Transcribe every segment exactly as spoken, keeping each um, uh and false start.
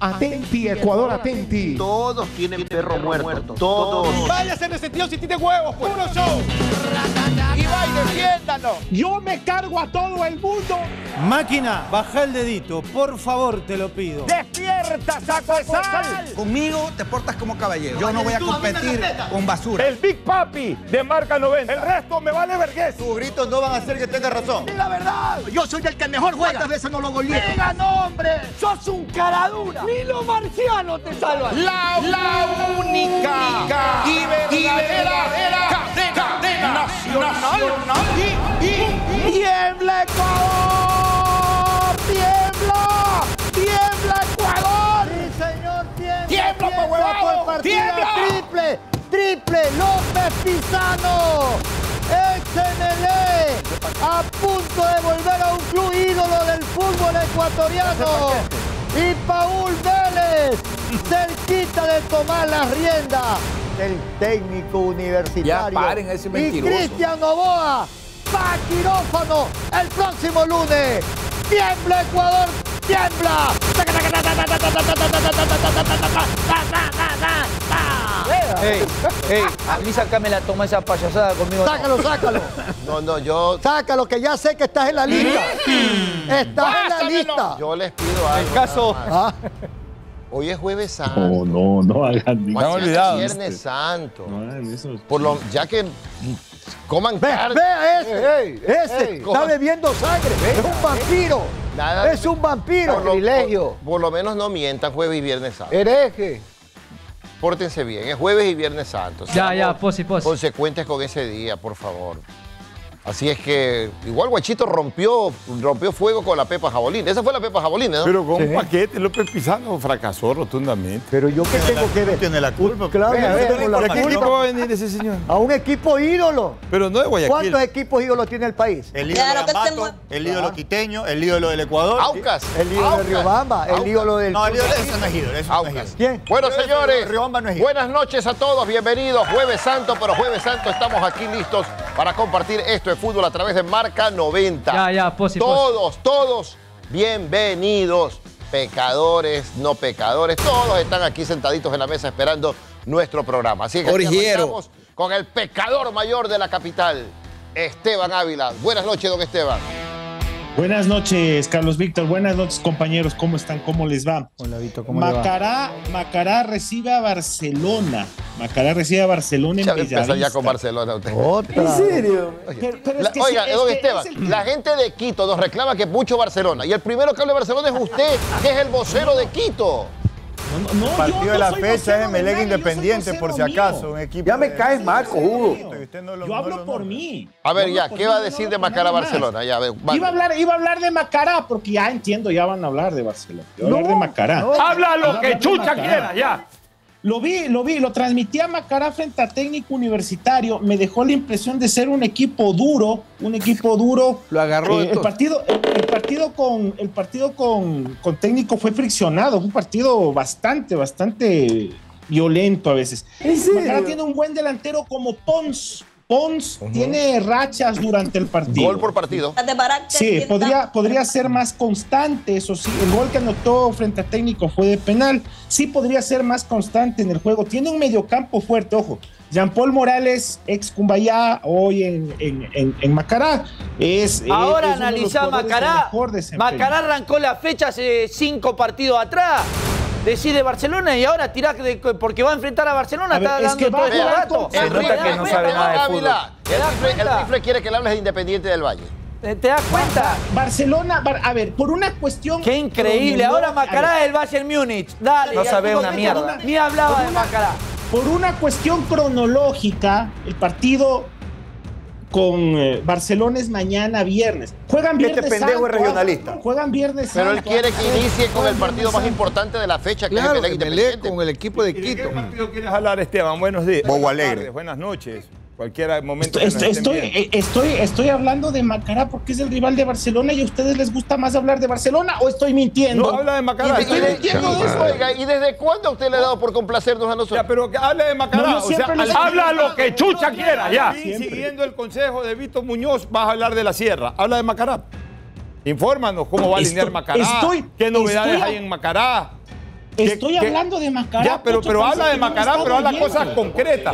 Atenti, Ecuador, atenti. Todos tienen perro muerto, todos. Váyase en el sentido si tiene huevos, pues. Puro show. Y va y defiéndanos. Yo me cargo a todo el mundo. Máquina, baja el dedito, por favor, te lo pido. ¡Despierta, saco de sal! Conmigo te portas como caballero. Yo no voy a competir con basura. El Big Papi de marca noventa. El resto me vale vergüenza. Tus gritos no van a hacer que tengas razón. ¡La verdad! Yo soy el que mejor juega. ¿Cuántas veces no lo goleé? ¡Diga nombre! ¡Sos un caradura! ¡Ni los marcianos te salvan! La, la única y verdadera cadena nacional. Y, y, ¡tiembla Ecuador! ¡Tiembla! ¡Tiembla Ecuador! Sí, señor, tiembla. ¡Tiembla, pa' huevado! ¡Tiembla! Triple, triple, López Pizano. Ex N L E, a punto de volver a un club ídolo del fútbol ecuatoriano. Y Paul Vélez, cerquita de tomar las riendas del técnico universitario. Ya paren ese mentiroso. Y Cristian Novoa va a quirófano el próximo lunes. ¡Tiembla Ecuador! ¡Tiembla! Ey, ey, a mí sácame la toma esa payasada conmigo. Sácalo, sácalo. No, no, yo... Sácalo, que ya sé que estás en la lista. Estás en la lista. Yo les pido algo. El caso... Ah. Hoy es Jueves Santo. No, no, no hagan ni Mañana olvidado. es Viernes Santo. No hagan eso. Por lo, ya que coman Ve, carne. vea ese. Ey, ese ey, está coman- bebiendo sangre. Es un vampiro. Nada- es un vampiro. Por lo, Privilegio. por, por lo menos no mientan Jueves y Viernes Santo. Hereje. Pórtense bien, es Jueves y Viernes Santo. Ya, Seamos ya, posi, posi. consecuentes con ese día, por favor. Así es que igual Guachito rompió, rompió fuego con la Pepa Jabolín. Esa fue la Pepa Jabolín, ¿no? Pero con Sí. un paquete, López Pizano fracasó rotundamente. Pero yo qué tengo que ver. Tiene la culpa. Claro, Venga, yo venga, tengo la ¿De qué equipo culpa. va a venir ese señor? A un equipo ídolo. Pero no de Guayaquil. ¿Cuántos equipos ídolos tiene el país? El ídolo Claro de que se Ambato, mueve. el ídolo quiteño, el ídolo del Ecuador. Aucas. El ídolo Aucas. de Riobamba, el Aucas. ídolo del... No, el ídolo ese no es ídolo, ese no es Aucas. ídolo. ¿Quién? Bueno, Pero ese señores, Riobamba no es ídolo. buenas noches a todos, bienvenidos. Jueves Santo, pero Jueves Santo estamos aquí listos para compartir esto de fútbol a través de Marca noventa. Ya, ya, posi, posi. Todos, todos, bienvenidos. Pecadores, no pecadores, todos están aquí sentaditos en la mesa esperando nuestro programa. Así que aquí arrancamos con el pecador mayor de la capital, Esteban Ávila. Buenas noches, don Esteban. Buenas noches, Carlos Víctor. Buenas noches, compañeros. ¿Cómo están? ¿Cómo les va? Hola, Vito, ¿cómo le va? Macará, Macará recibe a Barcelona. Macará recibe a Barcelona en Ya va a empezar ya Bellavista. con Barcelona usted. Otra. ¿En serio? Pero, pero es La- que oiga, sí, es don que Esteban, es el- la gente de Quito nos reclama que es mucho Barcelona. Y el primero que habla de Barcelona es usted, que es el vocero de Quito. No, no, yo Partido no de la soy fecha vocero es de Emelec nadie, yo soy Independiente, por si vocero mío. acaso. Un equipo Ya me de- caes mal, cojudo. Y usted no lo- Yo no hablo lo por nombra. mí. A ver, Yo ya, hablo ¿qué por va a mí, no decir hablo de por Macará nadie más. Barcelona? Ya, ve, va- Iba a, hablar, iba a hablar de Macará, porque ya entiendo, ya van a hablar de Barcelona. Iba a hablar de Macará. no. Habla Iba a lo hablar que de chucha Macará. quiera, ya. Lo vi, lo vi, lo transmitía Macará frente a Técnico Universitario. Me dejó la impresión de ser un equipo duro, un equipo duro. Lo agarró Eh, de el todo. partido, el, el partido con el partido con, con Técnico fue friccionado, fue un partido bastante, bastante violento a veces. Macará tiene un buen delantero como Pons. Pons tiene rachas durante el partido. Gol por partido. Sí, podría, podría ser más constante, eso sí. El gol que anotó frente a Técnico fue de penal. Sí podría ser más constante en el juego. Tiene un mediocampo fuerte, ojo. Jean-Paul Morales, ex Cumbayá, hoy en, en, en, en Macará. Es, Ahora es uno de los analizá jugadores de Macará. mejor desempeño. Macará arrancó la fecha hace cinco partidos atrás. Decide Barcelona y ahora tirá de, porque va a enfrentar a Barcelona. A ver, está es ganando que va todo a el jugar rato. con- El ¿Te rifle das que no cuenta? sabe nada de Ávila? fútbol. ¿Te El das rifle, el cuenta? rifle quiere que le hables de Independiente del Valle. ¿Te, te das cuenta? Barcelona, Bar- a ver, por una cuestión... Qué increíble. Ahora Macará A ver, es el Bayern Múnich. Dale. No ya sabe tú una no- mierda. Ni hablaba de Macará. Por una cuestión cronológica, el partido con eh, Barcelona es mañana viernes. Juegan viernes Este pendejo santo, es regionalista. ah, Juegan viernes Pero él santo, quiere ah, que inicie con juegan el partido viernes más santo. importante de la fecha, que Claro, es el Emelec Independiente. con el equipo de ¿Y de Quito. qué partido quieres hablar, Esteban? Buenos días. Bobo Buenas Alegre. tardes, buenas noches. Cualquier momento Estoy, que nos estoy, estén viendo. estoy, estoy, estoy hablando de Macará porque es el rival de Barcelona y a ustedes les gusta más hablar de Barcelona o estoy mintiendo. No, habla de Macará. ¿Y, y de- y de- oiga, ¿y desde cuándo a usted le ha dado por complacernos a nosotros? Ya, pero que hable de Macará. No, yo o sea, siempre les- al- Habla lo que chucha quiera, ya. Sí, siguiendo el consejo de Vito Muñoz, vas a hablar de la sierra. Habla de Macará. Infórmanos cómo va a alinear Estoy- Macará. estoy- ¿Qué novedades estoy- hay en Macará? Estoy ¿Qué, hablando de Macará. Ya, pero, Pocho, pero parece habla de que no Macará, está pero habla oyendo. cosas concretas.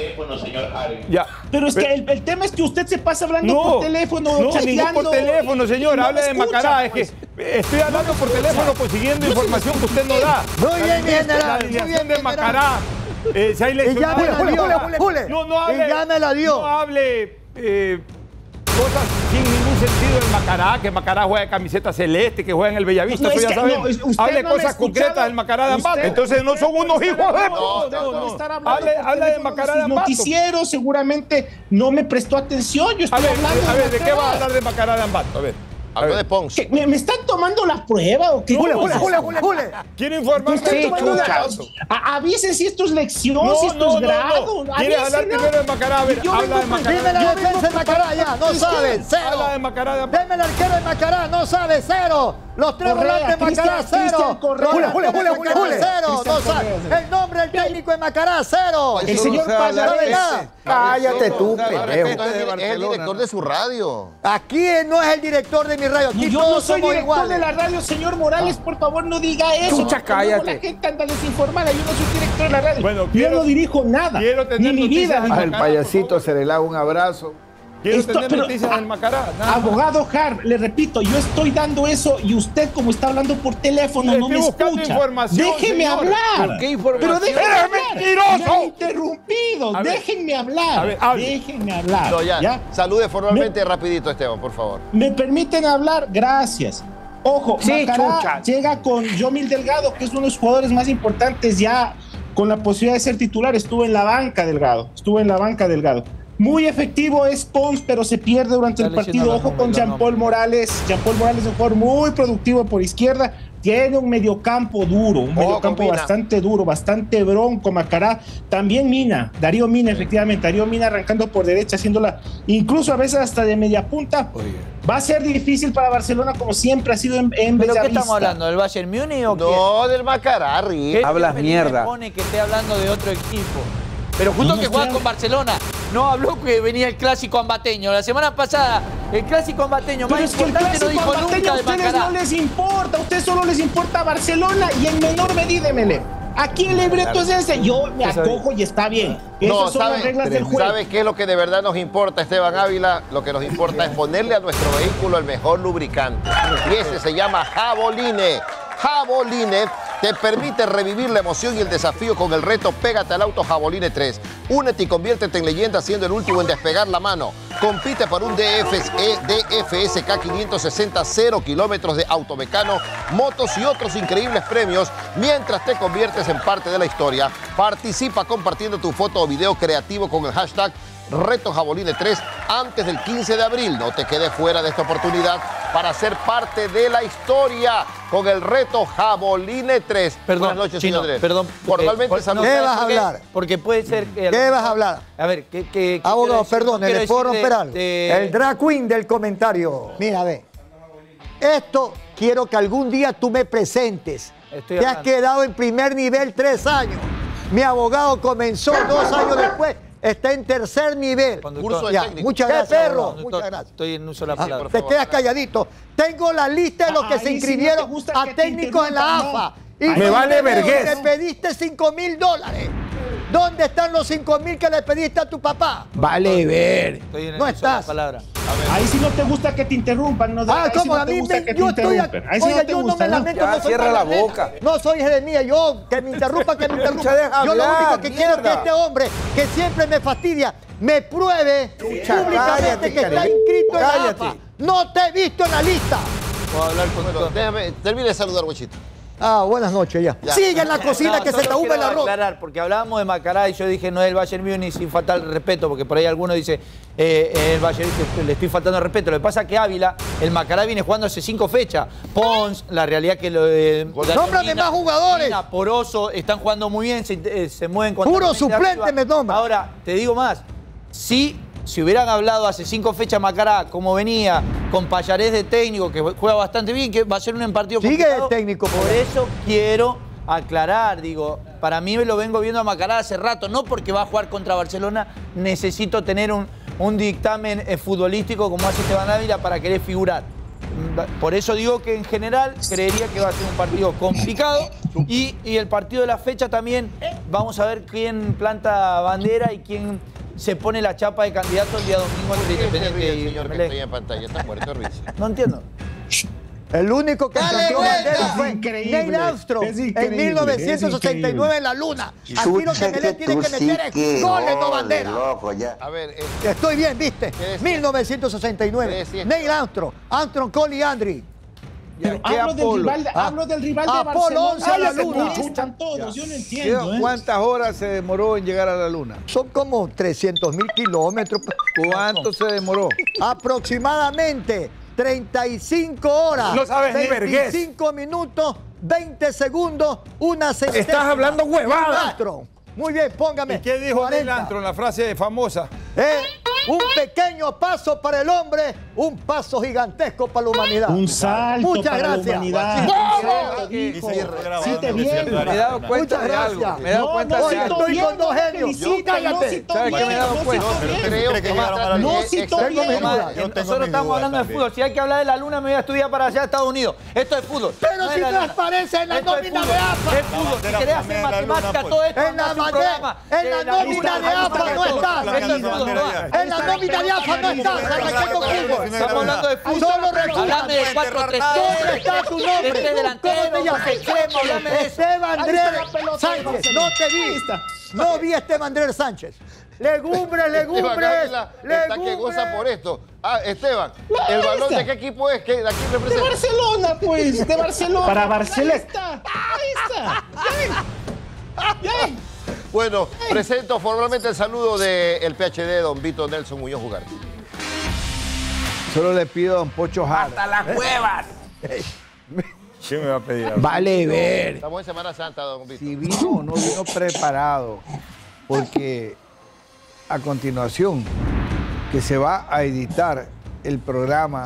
Ya. Pero es que el, el tema es que usted se pasa hablando No, por teléfono, no, ningún chateando. por teléfono, señor. No Hable me de escucha, Macará. pues. Es que estoy hablando por teléfono consiguiendo información que usted no da. Muy bien, mi La general, muy alineación bien, de mi Macará. Eh, se ha Y ya lesionado. me la dio, Jule. No, no hable. Y ya me la dio. No hable eh, cosas sin ningún sentido del Macará, que Macará juega de camiseta celeste, que juega en el Bellavista, No, eso es ya que sabemos. no, es- usted hable no me ha cosas escuchado. concretas del Macará de Ambato. Usted- Entonces no son unos usted hijos de... no, No, no, no, no, no. estar hablando Hable, por hable de teléfono Macará sus de Ambato. noticieros seguramente no me prestó atención. Yo A estoy ver, hablando a ver, ¿de qué Macará. va a hablar de Macará de Ambato? A ver. Habló de Pons. ¿Qué? ¿Me, me están tomando la prueba o qué? Jule, ¿Qué Jule, es Jule, eso? Jule, Jule. ¿Quiere informarme? Están de tomando la- Macará? A- Avisen si esto es lección, No, si esto no, es no, grado. no. ¿Quieres hablar Avísenlo. primero de Macará? A ver, Yo habla vengo de Macará. Dime la Yo defensa de vengo Macará ya, no Es que- sabe, cero. Habla de Macará de Ambato. Deme el arquero de Macará, no sabe, cero. Los tres Correa, volantes de Macará, Cristian- cero. Cristian Correa. Los Jule, Jule, Jule, Cristian Jule, Correa. cero, no Cristian sabe. Correa. El nombre del técnico de Macará, cero. El señor No sabe Payares. nada. Cállate tú, pendejo. Es el director de su radio. Aquí no es el director de mi radio, aquí No, yo no todos soy somos director iguales. de la radio, señor Morales, por favor no diga eso. Chucha, porque luego cállate. La gente anda desinformada, yo no soy director de la radio. Bueno, yo quiero- no dirijo nada, quiero tener ni mi noticias vida. de ni- Macará. Al payasito se le da un abrazo. Quiero Esto- tener pero- noticias del Macará. nada más. Abogado Har, le repito, yo estoy dando eso y usted como está hablando por teléfono Le no me estoy buscando escucha. información, Déjeme señor. hablar. ¿Pero qué información? Pero déjeme ¡Eres hablar. mentiroso! Me ha interrumpido. A ver. Déjenme hablar. A ver, hable. Déjenme hablar. No, ya. ¿ya? Salude formalmente rapidito, Esteban, por favor. ¿Me permiten hablar? Gracias. Ojo, Sí, Macará chucha. llega con Yomil Delgado, que es uno de los jugadores más importantes ya con la posibilidad de ser titular. Estuvo en la banca Delgado, estuvo en la banca Delgado. Muy efectivo es Pons, pero se pierde durante el Dale, partido. siendo Ojo los con nombres, los Jean-Paul Morales. Jean-Paul Morales es un jugador muy productivo por izquierda. Tiene un mediocampo duro, un Ojo mediocampo con Mina. bastante duro, bastante bronco, Macará. También Mina, Darío Mina, efectivamente. Darío Mina arrancando por derecha, haciéndola incluso a veces hasta de media punta. Va a ser difícil para Barcelona, como siempre ha sido en, en ¿Pero qué Bellavista. estamos hablando? ¿Del Bayern Múnich o qué? No, del Macará, Rick. ¿Qué Hablas me mierda. pone que esté hablando de otro equipo? Pero justo No, que no juega estoy con Barcelona. No habló que venía el clásico ambateño. La semana pasada, el clásico ambateño Pero más es que el importante no clásico dijo ambateño nunca a de ustedes Macará. no les importa. A ustedes solo les importa Barcelona y en menor medida Emelec. Aquí el libreto es ese. Yo me acojo y está bien. Esas No, son ¿sabe, las reglas del juego. ¿sabe qué es lo que de verdad nos importa, Esteban Ávila? Lo que nos importa es ponerle a nuestro vehículo el mejor lubricante. Y ese se llama Jaboline. Jaboline te permite revivir la emoción y el desafío con el reto Pégate al Auto Jaboline tres. Únete y conviértete en leyenda siendo el último en despegar la mano. Compite por un D F S, D F S K quinientos sesenta, cero kilómetros de automecano, motos y otros increíbles premios mientras te conviertes en parte de la historia. Participa compartiendo tu foto o video creativo con el hashtag Reto Jaboline tres antes del quince de abril. No te quedes fuera de esta oportunidad para ser parte de la historia con el Reto Jaboline tres. Perdón, Buenas noches, Chino, señor Andrés. perdón. Formalmente, porque- saludos. ¿Qué ¿sabes vas a por qué? hablar? Porque puede ser que... ¿Qué vas a hablar? A ver, ¿qué, qué, qué Abogado, quiero decir? perdone, Quiero ¿le puedo decir de- romper algo? de- El drag queen del comentario. Mira, ve. Esto quiero que algún día tú me presentes. Estoy Te has hablando. quedado en primer nivel tres años. Mi abogado comenzó dos años después. Está en tercer nivel. Conductor. Curso de Ya, técnico. muchas ¿Qué gracias, perro? abogado, muchas gracias. Estoy en uso de la Ah, palabra. te quedas calladito. Tengo la lista de los que Ahí se sí no inscribieron te gusta a que te técnicos en la interrumpan, A F A. ¿no? Y Me cuando vale te veo vergüenza. que Le pediste cinco mil dólares. ¿Dónde están los cinco mil que le pediste a tu papá? Vale ver. Estoy en el No uso de la estás. palabra. Ahí sí no te gusta que te interrumpan. No, Ah, ahí sí ¿cómo? no A te mí gusta me, que te yo estoy interrumpen. Ahí sí oiga, no te yo no gusta, me ¿no? lamento, Ya, no soy cierra la Margareta. boca. No soy Jeremías, yo que me interrumpa, que me interrumpa. deja Yo lo hablar, único que quiero es que mierda. este hombre, que siempre me fastidia, me pruebe públicamente cállate, que está cállate. inscrito en la A F A. Cállate. No te he visto en la lista. Puedo hablar con Bueno, déjame, termine de saludar, Huechito. Ah, buenas noches ya. Ya. Sigue en la cocina No, que se solo te hume el quiero arroz. aclarar, porque hablábamos de Macará y yo dije no es el Bayern Múnich sin faltar el respeto, porque por ahí alguno dice eh, el Bayern dice, le estoy faltando el respeto. Lo que pasa es que Ávila, el Macará viene jugando hace cinco fechas. Pons, la realidad que lo de... Nómbrame más jugadores. Mina, Poroso, están jugando muy bien, se, eh, se mueven con Puro suplente me nombra. Ahora, te digo más, si, si hubieran hablado hace cinco fechas Macará, como venía, con Payarés de técnico, que juega bastante bien, que va a ser un partido Sigue complicado. de técnico, Por por eso quiero aclarar, digo, para mí me lo vengo viendo a Macará hace rato, no porque va a jugar contra Barcelona, necesito tener un, un dictamen eh, futbolístico como hace Esteban Ávila para querer figurar. Por eso digo que en general creería que va a ser un partido complicado y, y el partido de la fecha también vamos a ver quién planta bandera y quién se pone la chapa de candidato el día domingo entre Independiente y señor que Emelec. estoy en pantalla, está muerto de risa. No entiendo. El único que planteó bandera fue increíble, Neil Armstrong es en increíble, mil novecientos ochenta y nueve es en la Luna. Aquí lo que Emelec tiene que meter es goles, no bandera. A ver, eh, Estoy bien, ¿viste? ¿Qué decía? mil novecientos ochenta y ¿Qué nueve. decía? Neil Armstrong, Armstrong, Cole y Andri. Pero ¿Qué hablo, del Apolo? rival, de- Ah, hablo del rival de Apolo Barcelona. once a la Ay, luna. ¿dónde están todos? Yo no entiendo. ¿eh? ¿Cuántas horas se demoró en llegar a la luna? Son como trescientos mil kilómetros. ¿Cuánto se demoró? Aproximadamente treinta y cinco horas. No sabes ni vergüenza. veinticinco minutos, veinte segundos, una centésima. Estás hablando huevada. Neil Armstrong. Muy bien, póngame. ¿Y qué dijo Neil cuarenta. Armstrong, la frase famosa? Eh, un pequeño paso para el hombre, un paso gigantesco para la humanidad. Un salto Muchas para gracias. la humanidad. ¡Vamos! Dijo, grabando, siete dice bien. grabando. Me he dado cuenta Muchas de algo. gracias. Me he dado No, cuenta no, de Oye, algo. estoy bien, con dos no genios. felicita, Cállate. no citó ¿Sabe qué me he bien, dado no cuenta? citó pero bien. creo que llegaron ya a la está- No eh, citó exacto. bien. Además, Yo tengo nosotros mis estamos dudas hablando de también. fútbol. Si hay que hablar de la luna, me voy a estudiar para allá a Estados Unidos. Esto es fútbol. Pero si es la luna. transparencia en la Esto es nómina fútbol. de AFA. Es fútbol. Si bandera querés pone hacer en la luna, matemática, pues. todo esto, En la, hace un mane- programa. en la Eh, nómina de AFA no estás. Esto es Placando fútbol. bandera no. ya. En la nómina de AFA no estás. Arranqué con fútbol. Estamos hablando de fútbol. Solo resulta. Hablame de cuatro tres ¿Dónde está tu nombre? De tres ¿Cómo delanteros, te llamas? dos extremos, hablame de eso. Esteban Ahí Andrés está la pelota de Sánchez. Barcelona. No te vi. Ahí está. No vi a Esteban Andrés Sánchez. Legumbres, Esteban legumbres. Ávila está que goza por esto. Ah, Esteban, ¿el Ahí balón está. de qué equipo es? ¿Qué, ¿A quién De representa? Barcelona, pues, de Barcelona. Para Barcelona. Ahí está, ahí está. Bien. Bien. Bueno, presento formalmente el saludo del P H D, don Vito Nelson Muñoz Ugarte. Solo le pido a don Pocho Jara. ¡Hasta las huevas! ¿Qué me va a pedir ahora? Vale ver Estamos en Semana Santa, don Vito. si vino o no vino preparado. Porque a continuación que se va a editar el programa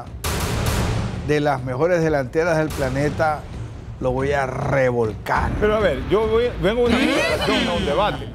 de las mejores delanteras del planeta, lo voy a revolcar. Pero a ver, yo voy- vengo a una conversación, no a un debate.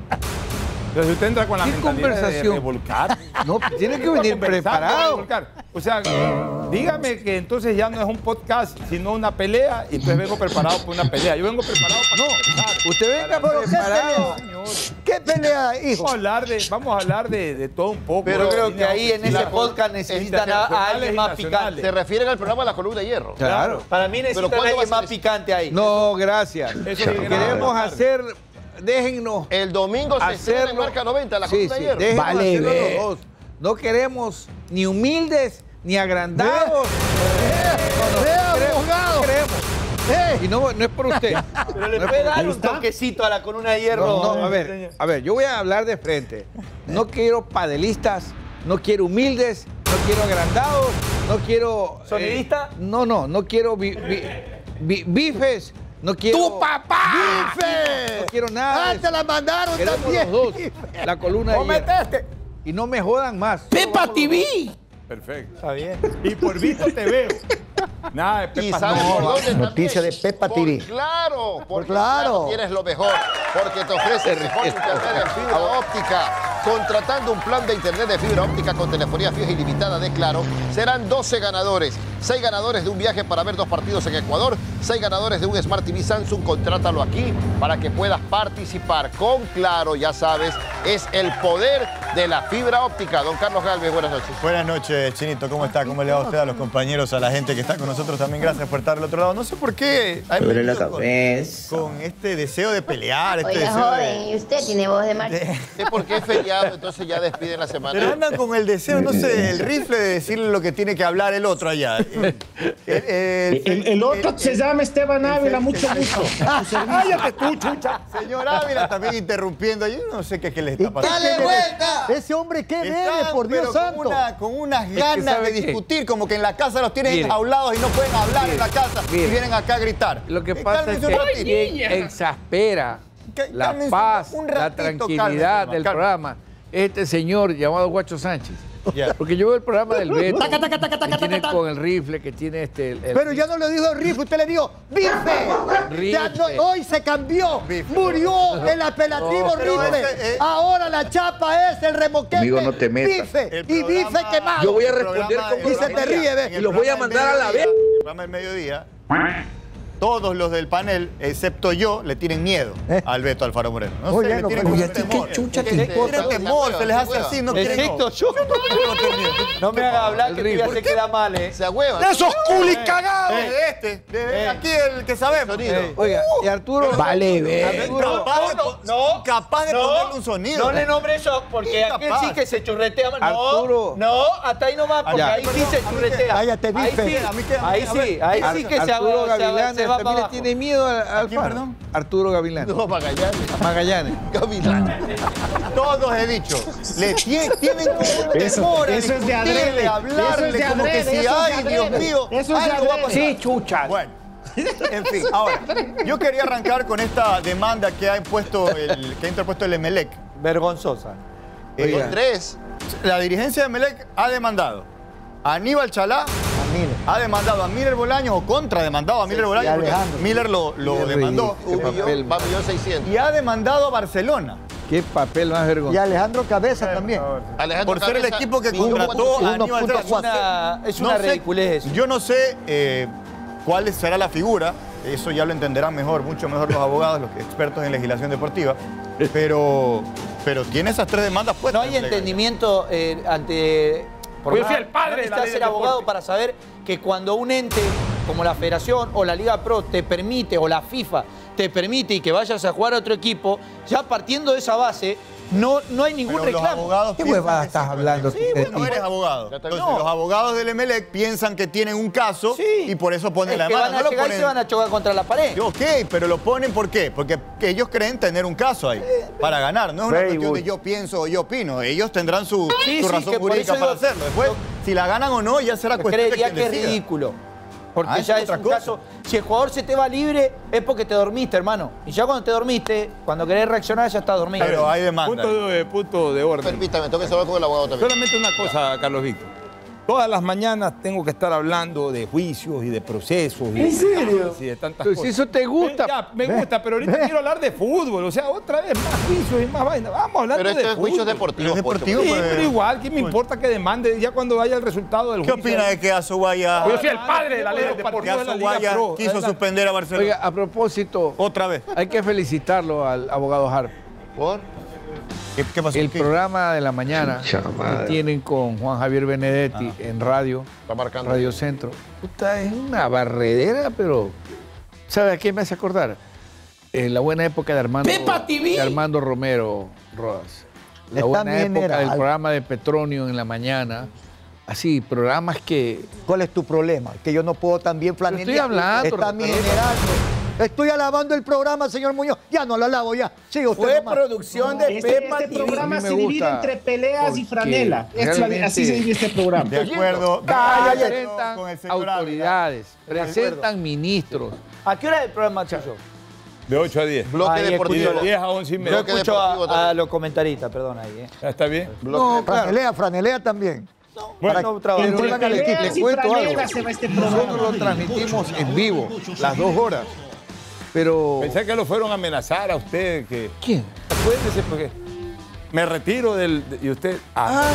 Pero si usted entra con la ¿Qué mentalidad conversación? de revolcar. No, tiene que venir conversar, preparado. revolcar. O sea, dígame que entonces ya no es un podcast, sino una pelea, y entonces vengo preparado para una pelea. Yo vengo preparado para conversar. Usted venga Pero ¿qué preparado. pelea? ¿Qué pelea, hijo? Vamos a hablar de, vamos a hablar de, de todo un poco. Pero creo que ahí en ese La- podcast necesitan a, a alguien más Se picante. refieren al programa La Columna de Hierro. Claro. Para mí Pero necesitan a ¿cuándo alguien va a más ser? picante ahí. No, gracias. Eso sí, Queremos gracias. hacer, déjennos El domingo se estrena en hacerlo. Marca noventa, La Sí, Columna sí, de Hierro. déjenos Vale, hacerlo ve. los dos. No queremos ni humildes ni agrandados. No, no, Vea, queremos, abogado. queremos. ¡Eh! Y no, no es por usted. Pero le No es puede por- dar Ahí un está. toquecito a la columna de hierro. No, no, a ver, a ver, yo voy a hablar de frente. No quiero padelistas, no quiero humildes, no quiero agrandados, no quiero... eh, ¿Sonidista? no, no, no quiero bi- bi- bi- bifes, no quiero... ¡Tu papá! ¡Bife! No quiero nada. ¡Ah, de te eso. la mandaron Queremos también! los dos, la columna de ¿Cómo hierro. meteste? Y no me jodan más. ¡Pepa T V! Perfecto. Está bien. Y por Vito te veo. Nada de Y Pepa. sabes por no, dónde también. Noticia de Peppa Por T V. Claro, porque claro. claro tienes lo mejor, porque te ofrece el mejor internet de fibra óptica. Contratando un plan de internet de fibra óptica con telefonía fija ilimitada de Claro, serán doce ganadores. seis ganadores de un viaje para ver dos partidos en Ecuador, seis ganadores de un Smart T V Samsung. Contrátalo aquí para que puedas participar. Con Claro, ya sabes, es el poder de la fibra óptica. Don Carlos Galvez, buenas noches. Buenas noches, Chinito. ¿Cómo está? ¿Cómo le va a usted, a los compañeros, a la gente que está con nosotros también? Gracias por estar del otro lado. No sé por qué han Sobre la venido con, cabeza. con este deseo de pelear, este Oiga, deseo joven, de... y usted tiene voz de macho. Es porque es feriado, entonces ya despiden la semana. Pero andan con el deseo, no sé, el rifle de decirle lo que tiene que hablar el otro allá. El, el- El, el otro el- se llama Esteban Ávila, mucho gusto. ¡Cállate tú, chucha! Señor Ávila también interrumpiendo. Yo no sé qué, qué le está pasando. ¡Dale vuelta! Ese hombre, ¿qué debe, Están, por Dios pero santo? Con, una- con unas ganas ¿sabe de qué? discutir, como que en la casa los tienen Mire. enjaulados y no pueden hablar en la casa mire. y vienen acá a gritar. Lo que Eh, pasa es cálmense que un ratito. quien exaspera Cá- la cálmense paz, un la ratito, tranquilidad cálmense, del cálmense. programa, este señor llamado Guacho Sánchez. Ya. Porque yo veo el programa del Beto. Taca, taca, taca, taca, que tiene taca, con el rifle, que tiene este... el- el- Pero ya no le dijo rifle, usted le dijo bife. Rifle. Ya no- hoy se cambió. Bife. Murió el apelativo No, pero rifle. ese, eh, Ahora la chapa es el remoquete. Amigo, no te metas. Bife. El Y bife programa- quemado. Yo voy a El responder programa- como el Y se te programa- ríe, ve. en el Y los voy a programa mandar a la mediodía, vez. el programa del mediodía, todos los del panel, excepto yo, le tienen miedo al Beto Alfaro Moreno. No Muy sé, bien, le no, tienen pero como ¿y a ti temor. qué chucha te Tienen importa? temor, se les hace hueva. así, no quieren. Excepto yo. No me haga hablar que tú ya se queda mal, ¿eh? Se agüevan. ¡Esos culicagados! Es de este, de Eh. aquí el que sabemos. Sonido. Oiga, y Arturo... Vale, ve. Arturo, Capaz de, No, po- no, capaz de no, ponerle un sonido. No le nombre eso, porque Sí, aquel capaz. sí que se churretea. No, Arturo. no, hasta ahí nomás, porque Ya. ahí sí se churretea. Cállate, Ahí bife. sí, A mí que- a mí- ahí a sí, ver, ahí Ar- sí que se, Arturo haga- se, haga- Gavilanes se va también para le abajo. tiene miedo al, al quién, Faro. perdón? Arturo Gavilanes. No, Magallanes. Magallanes. Gavilán. Todos he dicho, le tie- tienen como Eso- temor a eso es de adrede. discutirle, Eso hablarle, es de como que adrede, si, eso es de ay, Dios adrede. mío, Eso es de algo va a adrede. pasar. Sí, chucha. Bueno, en fin, ahora, yo quería arrancar con esta demanda que ha impuesto el, que ha interpuesto el Emelec. Vergonzosa. Eh, Con tres. la dirigencia de Emelec ha demandado a Aníbal Chalá, ha demandado a Miller Bolaños o contrademandado a Miller y Bolaños, porque Alejandro. Miller lo, lo Qué demandó. ridículo. Un Qué papel. millón, va a millón seiscientos. Y ha demandado a Barcelona Qué papel más Y vergonzoso. Alejandro Cabeza también. Alejandro por ser el Cabeza, equipo que millón contrató a uno Aníbal punto Chalá. Es una, es una No sé- ridiculez eso. Yo no sé eh, cuál será la figura, eso ya lo entenderán mejor, mucho mejor los abogados, los expertos en legislación deportiva, pero, pero tiene esas tres demandas No puestas. hay en legal. entendimiento eh, ante... Yo más- soy el padre no de la necesitas ley ser del abogado deporte. para saber que cuando un ente como la Federación o la Liga Pro te permite, o la FIFA te permite y que vayas a jugar a otro equipo, ya partiendo de esa base, no, no hay ningún Pero los reclamo. abogados ¿Qué piensan huevada que estás sí, hablando? sí, tú, bueno, Teti? no eres abogado. Entonces, No. los abogados del Emelec piensan que tienen un caso Sí. y por eso ponen Es la que demanda. van a No lo llegar y ponen- se van a chocar contra la pared. Ok, pero lo ponen ¿por qué? Porque ellos creen tener un caso ahí para ganar. No es una cuestión de yo pienso o yo opino. Ellos tendrán su, Sí, su sí, razón que por jurídica eso para digo- hacerlo. Después, si la ganan o no, ya será cuestión de Creería quien que es decida. ridículo. Porque Ah, eso ya es es otra un cosa. caso. Si el jugador se te va libre, es porque te dormiste, hermano. Y ya cuando te dormiste, cuando querés reaccionar, ya estás dormido. Pero hay demanda. Punto de, punto de orden. Permítame, tengo que saber con el abogado también. Solamente una cosa, Carlos Víctor. Todas las mañanas tengo que estar hablando de juicios y de procesos. Y ¿En serio? Y de tantas Pero cosas. si eso te gusta. Eh, ya, me gusta, pero ahorita quiero hablar de fútbol. O sea, otra vez más juicios y más vaina. Vamos a hablar Pero de esto es fútbol. juicios deportivos. Pero es Pocho. deportivo, Sí, pues. pero igual, ¿qué me importa que demande ya cuando haya el resultado del ¿Qué juicio? opina de que Azubaya, Yo soy el padre de la ley del que deportivo de la Liga Azubaya Pro. quiso Adelante. suspender a Barcelona? Oiga, a propósito, Otra vez. hay que felicitarlo al abogado Harp. ¿Por? ¿Qué, qué pasó? El ¿Qué? programa de la mañana que Chamadre. tienen con Juan Javier Benedetti en radio, Está marcando. Radio Centro. Puta, es una barredera, pero ¿sabe a qué me hace acordar? En la buena época de Armando, de Armando Romero Rodas. La Está buena bien, época era del algo. programa de Petronio en la mañana. Así, programas que... ¿Cuál es tu problema? Que yo no puedo también flanelear. Estoy hablando, Está mi respeta. general. Estoy alabando el programa, señor Muñoz. Ya no lo alabo, ya. Sigue usted Fue nomás. producción de Este, Pepa este T V. programa A mí me se divide gusta entre peleas y porque franela. Es la- realmente- así se divide este programa. De acuerdo. Presentan Con el señor autoridades, presentan ministros. ¿A qué hora es el programa, Chacho? De ocho a diez. Bloque Ahí Y deportivo. de diez a once y Yo media. Bloque escucho deportivo a, también. a los comentaristas, perdón ahí. ¿eh? ¿Ya ¿Está bien? No, claro. Franelea, franelea también. Bueno, Para- no trabajo. Pero Entre venga, le, peleas le y cuento algo. franelas se va este programa. Nosotros lo transmitimos en vivo, las dos horas. Pero... Pensé que lo fueron a amenazar a usted. Que... ¿Quién? Acuérdese, porque me retiro del... de- y usted... Ah,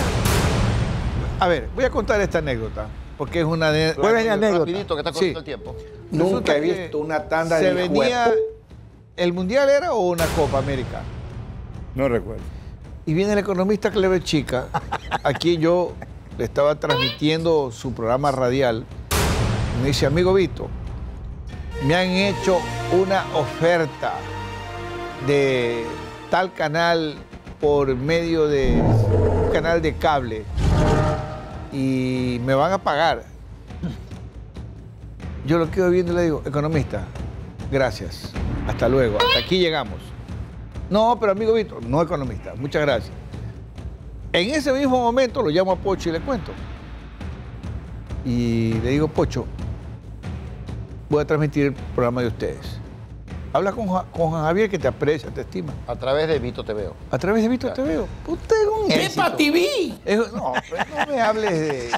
A ver, voy a contar esta anécdota, porque es una de... Jueves de anécdota. Rapidito, que está corriendo Sí. el tiempo. Resulta Nunca he que visto una tanda se de venía... ¿El Mundial era o una Copa América? no recuerdo. Y viene el economista Clever Chica, aquí yo le estaba transmitiendo su programa radial, y me dice, amigo Vito, me han hecho una oferta de tal canal por medio de un canal de cable y me van a pagar. Yo lo quedo viendo y le digo, economista, gracias, hasta luego, hasta aquí llegamos. No, pero amigo Víctor, no economista, muchas gracias. En ese mismo momento lo llamo a Pocho y le cuento. Y le digo, Pocho, voy a transmitir el programa de ustedes. Habla con, Ja- con Juan Javier que te aprecia, te estima. A través de Vito Te Veo. A través de Vito Te Veo. Usted es un ¡Pepa T V! Es- no, pero no me hables de...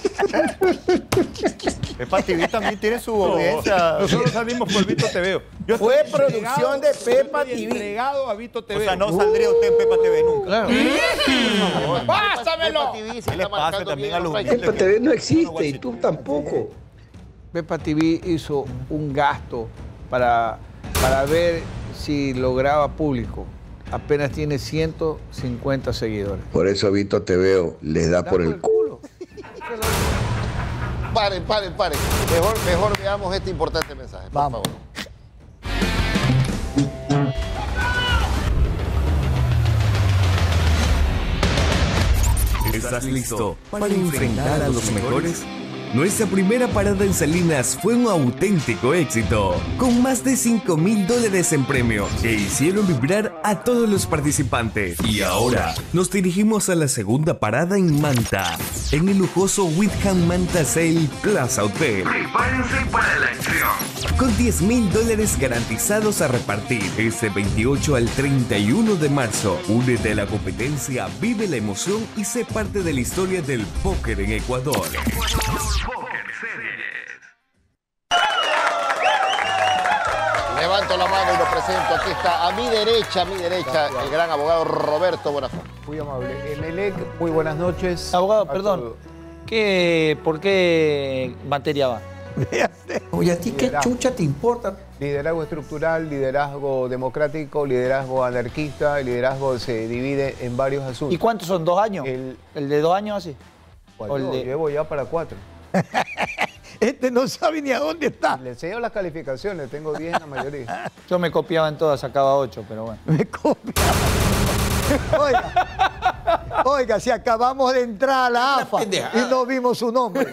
Pepa T V también tiene su audiencia. Nosotros salimos por Vito Te Veo. Yo Fue estoy producción de Pepa estoy T V. entregado a Vito Te O Veo. sea, no saldría usted en Pepa T V nunca. Claro. ¡Pásamelo! Pepa T V se ¿Qué les está pasa marcando también bien a los los humildes? reyes. Pepa T V no existe y tú tampoco. Pepa T V hizo un gasto para, para ver si lograba público. Apenas tiene ciento cincuenta seguidores. Por eso Vito Te Veo les da por el culo. Paren, paren, paren. Mejor, mejor veamos este importante mensaje, por Vamos. favor. ¿Estás listo para enfrentar a los mejores? Nuestra primera parada en Salinas fue un auténtico éxito, con más de cinco mil dólares en premios que hicieron vibrar a todos los participantes. Y ahora nos dirigimos a la segunda parada en Manta, en el lujoso Whitham Manta Sale Plaza Hotel. Prepárense para la acción. Con diez mil dólares garantizados a repartir este veintiocho al treinta y uno de marzo. Únete a la competencia, vive la emoción y sé parte de la historia del póker en Ecuador. Levanto la mano y lo presento. Aquí está, a mi derecha, a mi derecha, el gran abogado Roberto Bonafón. Muy amable. Emelec, muy buenas noches. Abogado, A perdón. todos. ¿Qué, ¿Por qué materia va? Oye, ¿a ti qué Liderazgo. chucha te importa? Liderazgo estructural, liderazgo democrático, liderazgo anarquista. El liderazgo se divide en varios asuntos. ¿Y cuántos son? ¿Dos años? El, ¿El de dos años así? bueno, o el de- llevo ya para cuatro. Este no sabe ni a dónde está. Le enseño las calificaciones, tengo diez en la mayoría. Yo me copiaba en todas, sacaba ocho, pero bueno. Me copia. Oiga, oiga, si acabamos de entrar a la A F A y no vimos su nombre.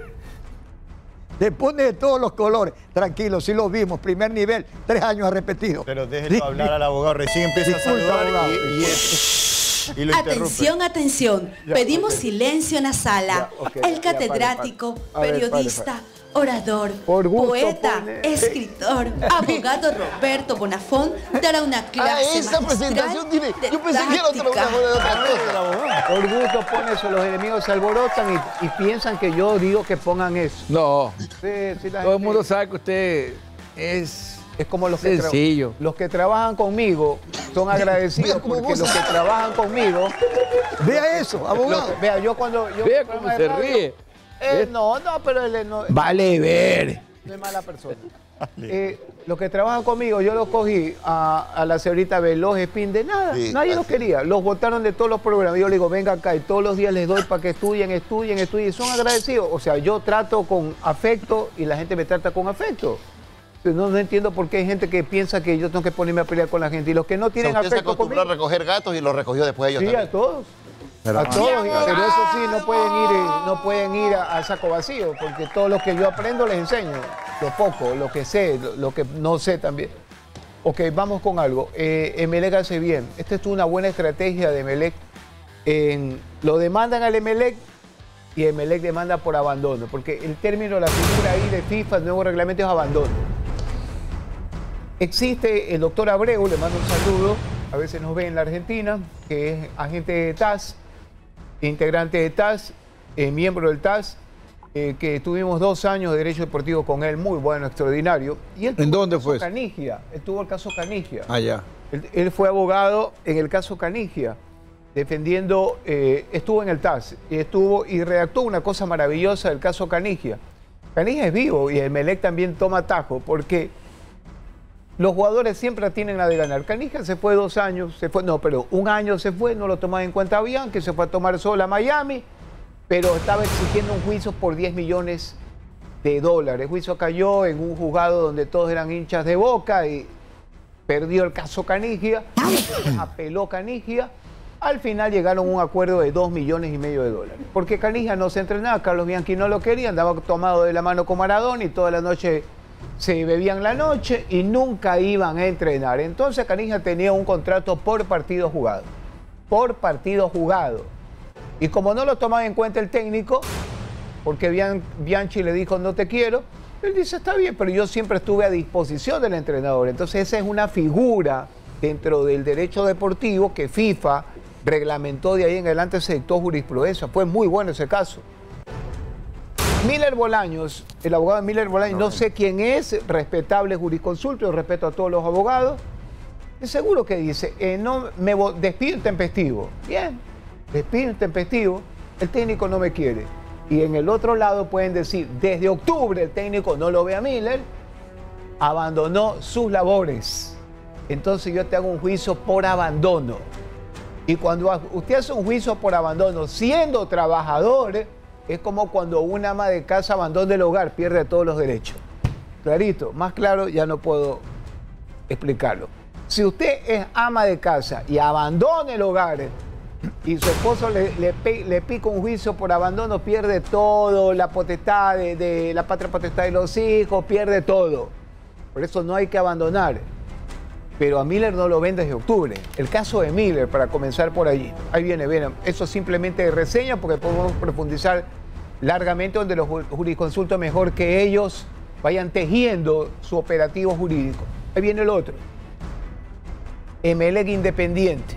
Le pone de todos los colores. Tranquilo, sí lo vimos. Primer nivel, tres años repetido. Pero déjenlo hablar al abogado. Recién empieza a Disculpa, saludar abogado. y, y, es- y lo interrumpe. Atención, atención. Ya, Pedimos ok. silencio en la sala. Ya, ok, El ya, catedrático, pare, pare. A ver, periodista, pare, orador, Por gusto, poeta, pone. escritor, abogado Roberto Bonafón dará una clase Ah, esa magistral presentación tiene. de Yo pensé que era otra, práctica. otra, otra cosa. Por gusto pone eso, los enemigos se alborotan y, y piensan que yo digo que pongan eso. No, Sí, sí, la todo el gente- mundo sabe que usted es Es como los que, tra- sencillo. los que trabajan conmigo son agradecidos Vea cómo porque goza. los que trabajan conmigo. Vea eso, los abogado. que- vea, yo cuando. Yo Vea programa cómo de se radio, ríe. eh, no, no, pero él no, Vale ver. no es mala persona. Eh, los que trabajan conmigo, yo los cogí a, a la señorita Veloz Espín de nada. Sí, Nadie los así. quería. Los votaron de todos los programas. Yo le digo, venga acá y todos los días les doy para que estudien, estudien, estudien. Son agradecidos. O sea, yo trato con afecto y la gente me trata con afecto. No, no entiendo por qué hay gente que piensa que yo tengo que ponerme a pelear con la gente. Y los que no O sea, tienen usted se afecto acostumbró conmigo. a recoger gatos y los recogió después ellos Sí, también. a todos. A todos, pero eso sí, no pueden ir, eh, no pueden ir a, a saco vacío, porque todo lo que yo aprendo les enseño, lo poco, lo que sé, lo, lo que no sé también. Ok, vamos con algo. Eh, Emelec hace bien. Esta es una buena estrategia de Emelec. En- lo demandan al Emelec y Emelec demanda por abandono, porque el término, la figura ahí de FIFA, el nuevo reglamento es abandono. Existe el doctor Abreu, le mando un saludo, a veces nos ve en la Argentina, que es agente de T A S, integrante de T A S, eh, miembro del T A S, eh, que tuvimos dos años de Derecho Deportivo con él, muy bueno, extraordinario. Y él ¿En tuvo dónde el caso fue eso? Canigia, él tuvo el caso Canigia. Allá. Él, él fue abogado en el caso Canigia, defendiendo, eh, estuvo en el T A S y estuvo y redactó una cosa maravillosa del caso Canigia. Canigia es vivo y Emelec también toma tajo porque los jugadores siempre tienen la de ganar. Canigia se fue dos años, se fue, no, pero un año se fue, no lo tomaba en cuenta bien, que se fue a tomar sol a Miami, pero estaba exigiendo un juicio por diez millones de dólares. El juicio cayó en un juzgado donde todos eran hinchas de Boca y perdió el caso Canigia, apeló Canigia. Al final llegaron a un acuerdo de dos millones y medio de dólares. Porque Canigia no se entrenaba, Carlos Bianchi no lo quería, andaba tomado de la mano con Maradona y toda la noche se bebían la noche y nunca iban a entrenar. Entonces Canigia tenía un contrato por partido jugado. Por partido jugado. Y como no lo tomaba en cuenta el técnico, porque Bian- Bianchi le dijo no te quiero, Él dice, está bien, pero yo siempre estuve a disposición del entrenador. Entonces esa es una figura dentro del derecho deportivo que FIFA reglamentó de ahí en adelante, se dictó jurisprudencia. Fue muy bueno ese caso. Miller Bolaños, el abogado Miller Bolaños, no, no sé quién es, respetable jurisconsulto, yo respeto a todos los abogados. Es seguro que dice, eh, no, me despido intempestivo. Bien, despido intempestivo, el técnico no me quiere. Y en el otro lado pueden decir, desde octubre el técnico no lo ve a Miller, abandonó sus labores. Entonces yo te hago un juicio por abandono. Y cuando usted hace un juicio por abandono siendo trabajador, es como cuando una ama de casa abandona el hogar, pierde todos los derechos. Clarito, más claro ya no puedo explicarlo. Si usted es ama de casa y abandona el hogar y su esposo le, le, le pica un juicio por abandono, pierde todo, la potestad de, de la patria potestad de los hijos, pierde todo. Por eso no hay que abandonar. Pero a Miller no lo ven desde octubre. El caso de Miller, para comenzar por allí. Ahí viene, bien. Eso simplemente de reseña porque podemos profundizar largamente donde los jurisconsultos mejor que ellos vayan tejiendo su operativo jurídico. Ahí viene el otro. Emelec Independiente.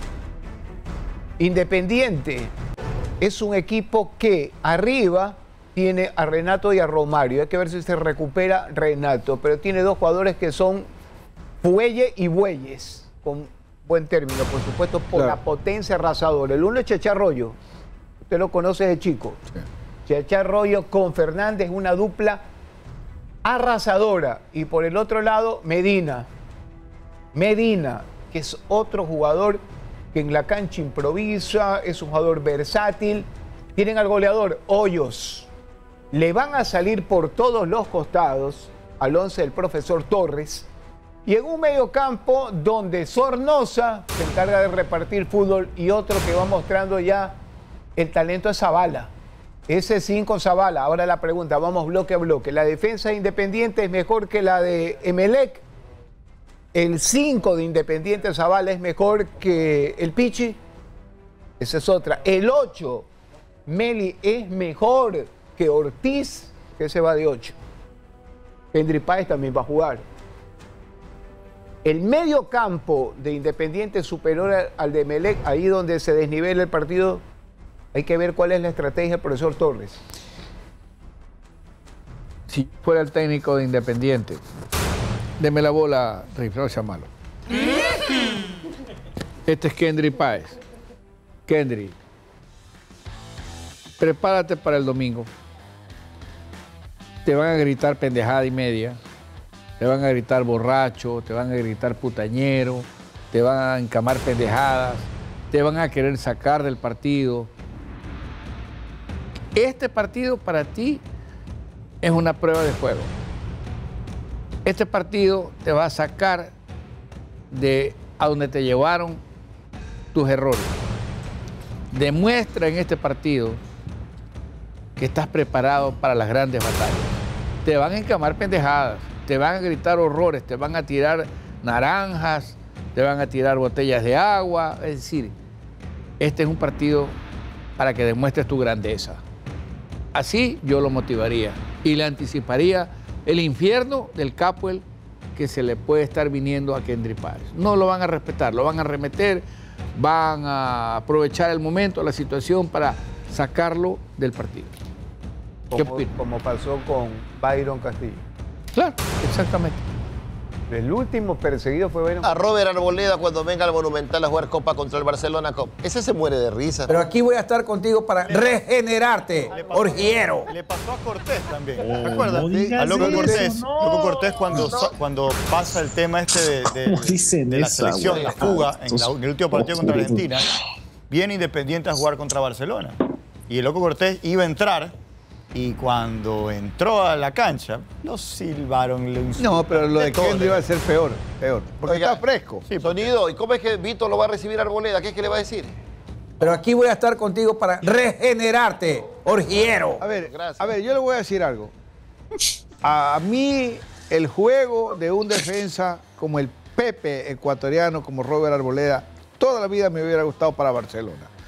Independiente es un equipo que arriba tiene a Renato y a Romario. Hay que ver si se recupera Renato, pero tiene dos jugadores que son Fuelle y Bueyes, con buen término, por supuesto, por claro. la potencia arrasadora. El uno es Checha Arroyo, usted lo conoce de chico. Sí. Checha Arroyo con Fernández, una dupla arrasadora. Y por el otro lado, Medina. Medina, que es otro jugador que en la cancha improvisa, es un jugador versátil. Tienen al goleador, Hoyos. Le van a salir por todos los costados al once del profesor Torres. Y en un mediocampo donde Sornosa se encarga de repartir fútbol y otro que va mostrando ya el talento es Zavala. Ese cinco Zavala. Ahora la pregunta, vamos bloque a bloque. ¿La defensa de Independiente es mejor que la de Emelec? ¿El cinco de Independiente Zavala es mejor que el Pichi? Esa es otra. ¿El ocho Meli es mejor que Ortiz? Que se va de ocho. Kendry Páez también va a jugar. El medio campo de Independiente superior al de Emelec, ahí donde se desnivela el partido, hay que ver cuál es la estrategia del profesor Torres. Si fuera el técnico de Independiente, deme la bola, no sea malo. Este es Kendry Páez. Kendry, prepárate para el domingo. Te van a gritar pendejada y media. Te van a gritar borracho, te van a gritar putañero, te van a encamar pendejadas, te van a querer sacar del partido. Este partido para ti es una prueba de juego. Este partido te va a sacar de a donde te llevaron tus errores. Demuestra en este partido que estás preparado para las grandes batallas. Te van a encamar pendejadas. Te van a gritar horrores, te van a tirar naranjas, te van a tirar botellas de agua. Es decir, este es un partido para que demuestres tu grandeza. Así yo lo motivaría y le anticiparía el infierno del Capuel que se le puede estar viniendo a Kendry Páez. No lo van a respetar, lo van a arremeter, van a aprovechar el momento, la situación para sacarlo del partido. Como, como pasó con Byron Castillo. Claro, exactamente. El último perseguido fue Byron. A Robert Arboleda cuando venga al Monumental a jugar Copa contra el Barcelona. Ese se muere de risa. Pero aquí voy a estar contigo para le, regenerarte, le pasó, orgiero. Le pasó a Cortés también. ¿Te oh, acuerdas? No a Loco Cortés. No. Loco Cortés cuando, no. cuando pasa el tema este de, de, de la selección, esa, la fuga, en, la, en el último partido contra Argentina, viene Independiente a jugar contra Barcelona. Y el Loco Cortés iba a entrar. Y cuando entró a la cancha, lo silbaron. Lo no, pero lo de Kendry iba a ser peor, peor. Porque Oiga, está fresco. Sí, sonido. ¿Y cómo es que Vito lo va a recibir a Arboleda? ¿Qué es que le va a decir? Pero aquí voy a estar contigo para regenerarte, orgiero. A ver, Gracias. a ver, yo le voy a decir algo. A mí, el juego de un defensa como el Pepe ecuatoriano, como Robert Arboleda, toda la vida me hubiera gustado para Barcelona.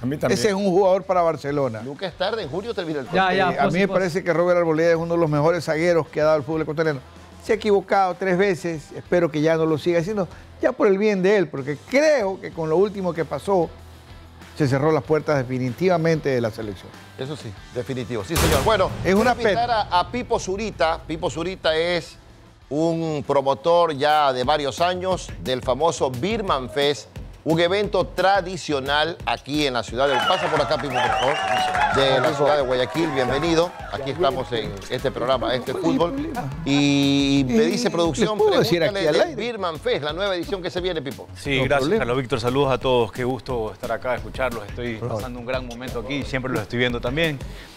A mí también. Ese es un jugador para Barcelona. Nunca es tarde, en junio termina el Ya, ya, a mí me parece que Robert Arboleda es uno de los mejores zagueros que ha dado el fútbol ecuatoriano. Se ha equivocado tres veces, espero que ya no lo siga haciendo, ya por el bien de él, porque creo que con lo último que pasó, se cerró las puertas definitivamente de la selección. Eso sí, definitivo. Sí, señor. Bueno, es una quiero invitar a, a Pipo Zurita. Pipo Zurita es un promotor ya de varios años del famoso Birman Fest, un evento tradicional aquí en la ciudad de... Pasa por acá, Pipo, por favor. De la ciudad de Guayaquil, bienvenido. Aquí estamos en este programa, este fútbol. Y me dice producción, pregúntale del Birman Fest, la nueva edición que se viene, Pipo. Sí, gracias, Carlos Víctor. Saludos a todos. Qué gusto estar acá, escucharlos. Estoy pasando un gran momento aquí, siempre los estoy viendo también.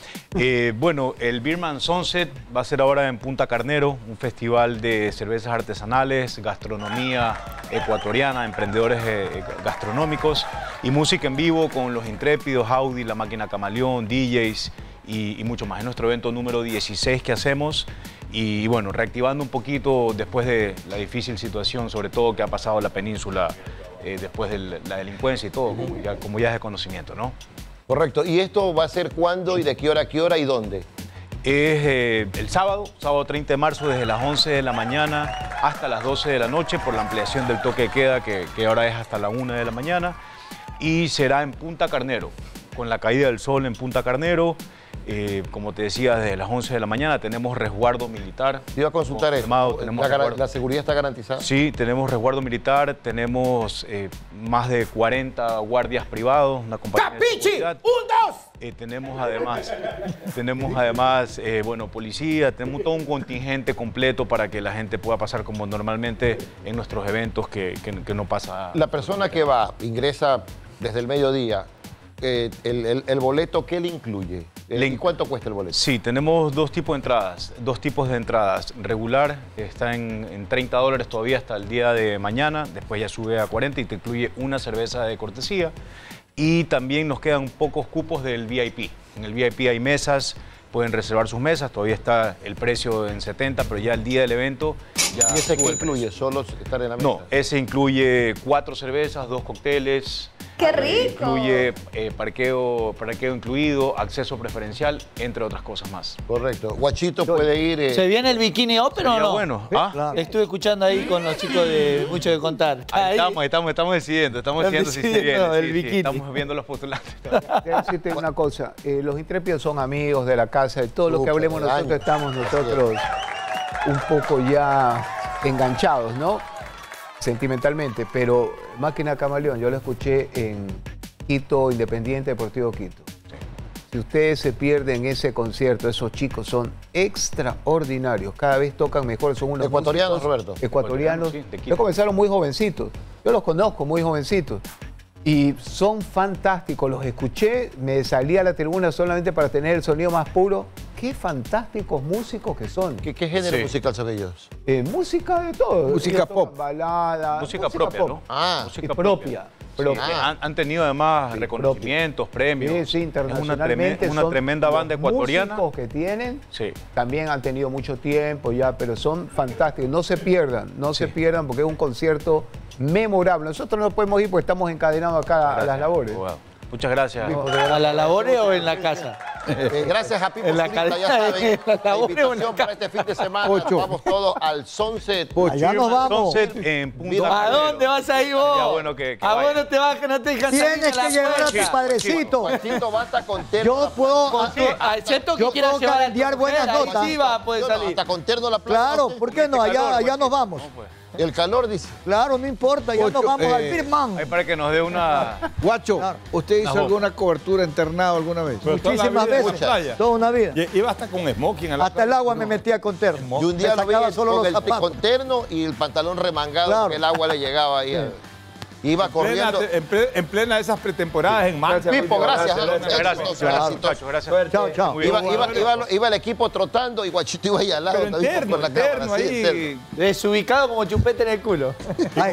Eh, bueno, el Birman Sunset va a ser ahora en Punta Carnero, un festival de cervezas artesanales, gastronomía ecuatoriana, emprendedores eh, gastronómicos y música en vivo con Los Intrépidos, Audi, La Máquina Camaleón, D Js y, y mucho más. Es nuestro evento número dieciséis que hacemos y bueno, reactivando un poquito después de la difícil situación, sobre todo que ha pasado la península eh, después de la delincuencia y todo, como ya, como ya es de conocimiento, ¿no? Correcto. ¿Y esto va a ser cuándo y de qué hora a qué hora y dónde? Es eh, el sábado, sábado treinta de marzo, desde las once de la mañana hasta las doce de la noche, por la ampliación del toque de queda, que, que ahora es hasta la una de la mañana. Y será en Punta Carnero, con la caída del sol en Punta Carnero. Eh, como te decía, desde las once de la mañana tenemos resguardo militar. Te iba a consultar eso. Tenemos la, ¿La seguridad está garantizada? Sí, tenemos resguardo militar, tenemos eh, más de cuarenta guardias privados, una compañía de seguridad. ¡Un, dos! Eh, tenemos además, tenemos además eh, bueno, policía, tenemos todo un contingente completo para que la gente pueda pasar como normalmente en nuestros eventos que, que, que no pasa. La persona que va, ingresa desde el mediodía, eh, el, el, el boleto, ¿qué le incluye? ¿Y cuánto cuesta el boleto? Sí, tenemos dos tipos de entradas, dos tipos de entradas. Regular está en, en treinta dólares todavía hasta el día de mañana, después ya sube a cuarenta y te incluye una cerveza de cortesía. Y también nos quedan pocos cupos del V I P. En el V I P hay mesas, pueden reservar sus mesas, todavía está el precio en setenta, pero ya el día del evento ya... ¿Y ese qué incluye? ¿Solo estar en la mesa? No, ese incluye cuatro cervezas, dos cócteles... ¡Qué rico! Incluye eh, parqueo, parqueo incluido, acceso preferencial, entre otras cosas más. Correcto. Guachito puede ir... Eh... ¿Se viene el Bikini Open o no? Bueno. ¿Ah? Claro. Estuve escuchando ahí con los chicos de Mucho de Contar. Ahí estamos, estamos, estamos decidiendo, estamos decidiendo si se viene. El sí, bikini. Sí, estamos viendo los postulantes. Quiero decirte una cosa, eh, los intrépidos son amigos de la casa, de todo lo que hablemos nosotros estamos nosotros un poco ya enganchados, ¿no? Sentimentalmente, pero Máquina Camaleón, yo lo escuché en Quito, Independiente Deportivo Quito. Sí. Si ustedes se pierden ese concierto, esos chicos son extraordinarios, cada vez tocan mejor, son unos ecuatorianos, Roberto. Ecuatorianos, sí, ellos comenzaron muy jovencitos, yo los conozco muy jovencitos. Y son fantásticos, los escuché, me salí a la tribuna solamente para tener el sonido más puro. Qué fantásticos músicos que son. ¿Qué, qué género sí. musical son ellos? Eh, música de todo. Música ellos pop. Balada. Música, música propia, pop. ¿no? Ah, música propia. propia. Sí, ah. han, han tenido además sí, reconocimientos, propia. premios. Sí, sí, internacionalmente. Es una, treme una tremenda banda ecuatoriana. Los músicos que tienen sí. también han tenido mucho tiempo ya, pero son fantásticos. No se pierdan, no sí. se pierdan porque es un concierto memorable. Nosotros no podemos ir porque estamos encadenados acá gracias. a las labores. Wow. Muchas gracias. ¿A las labores o en la casa? Eh, gracias a Pipo en la Zurita, ya saben, la, la invitación para este fin de semana. Ocho. Vamos todos al Sunset. Allá nos vamos. Sunset en Punta ¿A dónde vas a ir vos? Ya, bueno, que, que ¿A vos no te vas que no te dejan salir? Tienes que llevar a tu padrecito. Juanchito, basta con terno. Yo puedo, excepto que yo quieras puedo llevar calendear buenas notas. Sí va a poder no, salir. No, hasta con terno la playa. Claro, ¿por qué no? Allá, allá nos vamos. El calor, dice. Claro, no importa, ya nos vamos eh, al Birman. Ahí para que nos dé una... Guacho, claro. ¿usted hizo alguna cobertura internado alguna vez? Pero muchísimas veces, toda una vida. Iba hasta con smoking. A la hasta el agua no. me metía con terno. Y un día lo veía solo con, el, con terno y el pantalón remangado, claro. que el agua le llegaba ahí. Sí. A... Iba en corriendo. Plena, en, ple, en plena esas pretemporadas en marzo. Pipo, gracias. Gracias, gracias. Gracias, gracias. Chao, chao. Iba, iba, iba, iba el equipo trotando y Guachito iba ahí al lado. Pero interno, por la interno, cámara, ahí. Sí, desubicado como chupete en el culo. Ay,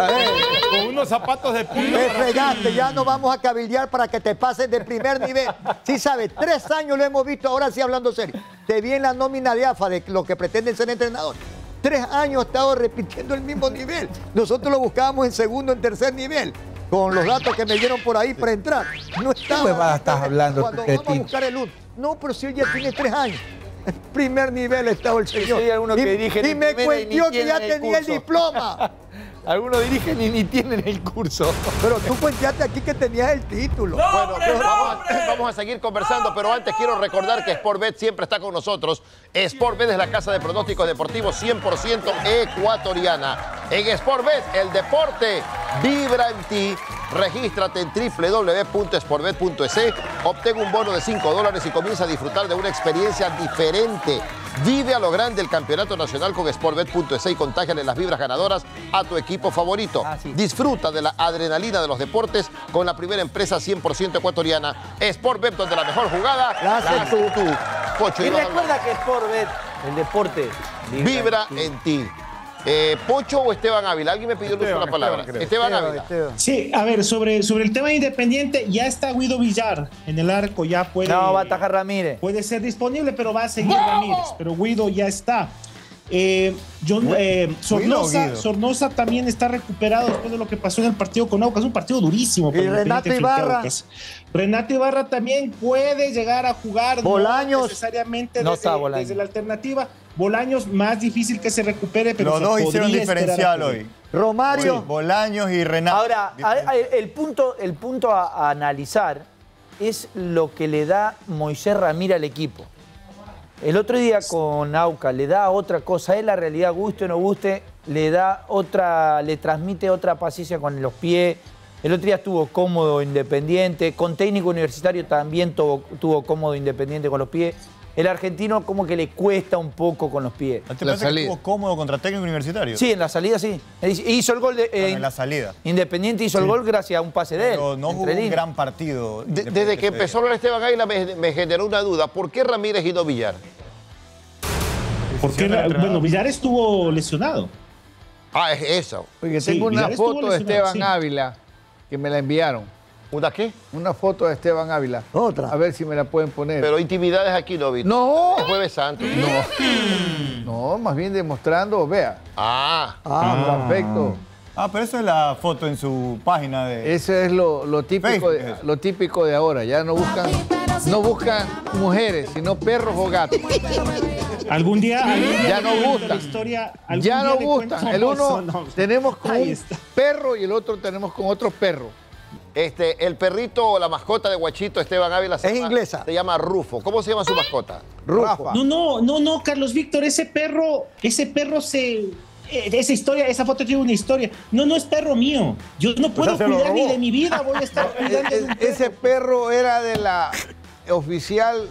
con unos zapatos de punta. Me fregaste, ya no vamos a cabildear para que te pases de primer nivel. Sí, sabes, tres años lo hemos visto, ahora sí hablando serio. Te vi en la nómina de A F A de lo que pretenden ser entrenador. Tres años he estado repitiendo el mismo nivel. Nosotros lo buscábamos en segundo, en tercer nivel. con los datos que me dieron por ahí para entrar. No estaba. ¿Qué huevada estás hablando, Cuando vamos a cretino? buscar el uno. No, pero si él ya tiene tres años. En primer nivel estaba el señor. Sí, hay algunos y, que dirigen y en me primera y ni cuentió que ya tienen el tenía el curso. diploma. Algunos dirigen y ni tienen el curso. Pero tú cuentaste aquí que tenías el título. Bueno, vamos a, vamos a seguir conversando, pero antes quiero recordar que Sportbet siempre está con nosotros. Sportbet es la casa de pronósticos deportivos cien por ciento ecuatoriana. En Sportbet, el deporte vibra en ti. Regístrate en doble u doble u doble u punto sportbet punto es. Obtén un bono de cinco dólares y comienza a disfrutar de una experiencia diferente. Vive a lo grande el campeonato nacional con sportbet punto es y contágiale las vibras ganadoras a tu equipo favorito. Ah, sí. Disfruta de la adrenalina de los deportes con la primera empresa cien por ciento ecuatoriana. Sportbet, donde la mejor jugada La haces tú. Pocho, Y ibas a hablar. recuerda que Sportbet, el deporte, Vibra en ti. Eh, ¿Pocho o Esteban Ávila? Alguien me pidió el uso de la palabra. Esteban, creo. Esteban Ávila. Sí, a ver, sobre, sobre el tema independiente, ya está Guido Villar en el arco, ya puede. no va a atajar Ramírez. Puede ser disponible, pero va a seguir Ramírez. Pero Guido ya está. Eh, John, eh, Sornosa, Guido. Sornosa también está recuperado después de lo que pasó en el partido con Aucas. Un partido durísimo. para Y Independiente Renato frente a Ibarra. Aucas. Renato Ibarra también puede llegar a jugar. Bolaños. No necesariamente No desde, está Bolaños. desde la alternativa. Bolaños más difícil que se recupere, pero Los se dos hicieron podría esperar diferencial a que- hoy. Romario. Sí, Bolaños y Renato. Ahora, a- a- el punto, el punto a, a analizar es lo que le da Moisés Ramírez al equipo. El otro día con Aucas le da otra cosa, es la realidad, guste o no guste, le da otra, le transmite otra paciencia con los pies. El otro día estuvo cómodo Independiente, con técnico universitario también tuvo, tuvo cómodo Independiente con los pies. El argentino como que le cuesta un poco con los pies. ¿Te parece que estuvo cómodo contra técnico universitario? Sí, en la salida sí. Hizo el gol de... Bueno, eh, en la salida. Independiente hizo el gol gracias a un pase de él. Pero no jugó entre un líneas. gran partido. De- desde que empezó a hablar Esteban Ávila me, me generó una duda. ¿Por qué Ramírez y no Villar? Porque, bueno, Villar estuvo lesionado. Ah, es eso. Porque Sí, tengo una Villar estuvo foto de lesionado, Esteban sí. Ávila que me la enviaron. ¿Una qué? Una foto de Esteban Ávila. Otra. A ver si me la pueden poner. Pero intimidades aquí no, Vito. No. Es Jueves Santo. No. No, más bien demostrando, vea. Ah. Ah, perfecto. Ah, pero eso es la foto en su página de... Eso es lo, lo típico de, Facebook. lo típico de ahora. Ya no buscan, no buscan mujeres, sino perros o gatos. Algún día, algún día Ya le no cuento gustan. la historia, algún Ya día no le cuento- gustan. El No, uno no. tenemos con Ahí un está. perro y el otro tenemos con otro perro. Este, el perrito o la mascota de Guachito Esteban Ávila se Es llama, inglesa. Se llama Rufo. ¿Cómo se llama su mascota? Rafa. No, no, no, no, Carlos Víctor, ese perro, ese perro se... eh, Esa historia, esa foto tiene una historia. No, no es perro mío. Yo no puedo se lo cuidar ni robó. de mi vida. Voy a estar cuidando de un perro. Ese perro era de la oficial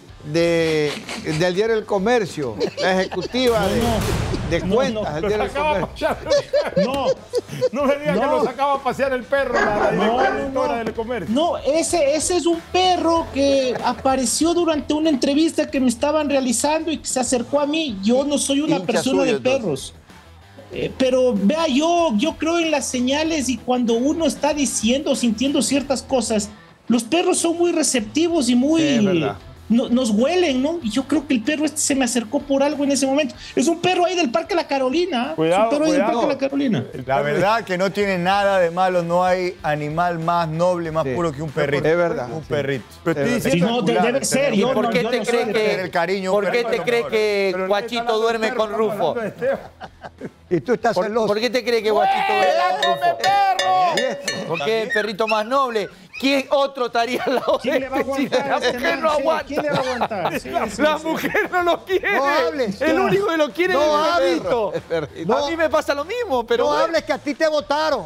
de, del diario El Comercio, la ejecutiva No, de, no. de No, cuentas no. del Lo diario El sacaba a Comercio. pasear. No, No me digan que No. lo sacaba a pasear el perro, la, la No, directora no, editora no. del comercio. No, ese, ese es un perro que apareció durante una entrevista que me estaban realizando y que se acercó a mí. Yo no soy una Hincha persona suyo, de entonces. perros. Eh, pero vea, yo, yo creo en las señales y cuando uno está diciendo, sintiendo ciertas cosas, los perros son muy receptivos y muy... Sí, es verdad. no- nos huelen, ¿no? Y yo creo que el perro este se me acercó por algo en ese momento. Es un perro ahí del Parque La Carolina. ¿eh? Cuidado, es un perro ahí del cuidado. Parque La Carolina. La verdad que no tiene nada de malo, no hay animal más noble, más Sí. puro que un perrito. Es verdad, Un sí. perrito. Pero estoy Es Sí, diciendo no, de- debe ser. ¿Y yo por no- qué yo te no crees soy de que, perro. el cariño, ¿por un qué perro te es lo crees mejor. que Pero no Guachito está hablando duerme del con perro, estamos Rufo? hablando de Esteban. Y tú estás ¿Por, celoso. por qué te crees que Guachito duerme con Rufo? Porque es el perrito más noble. ¿Quién otro estaría al lado de ¿Quién le va a este? Si aguantar la a este mujer man? no Sí, aguanta. ¿quién le va a aguantar? Sí, sí, La sí. mujer no lo quiere. No hables. El único que lo quiere No es el hables. perrito. El perrito. A mí me pasa lo mismo, pero No bueno. hables que a ti te votaron.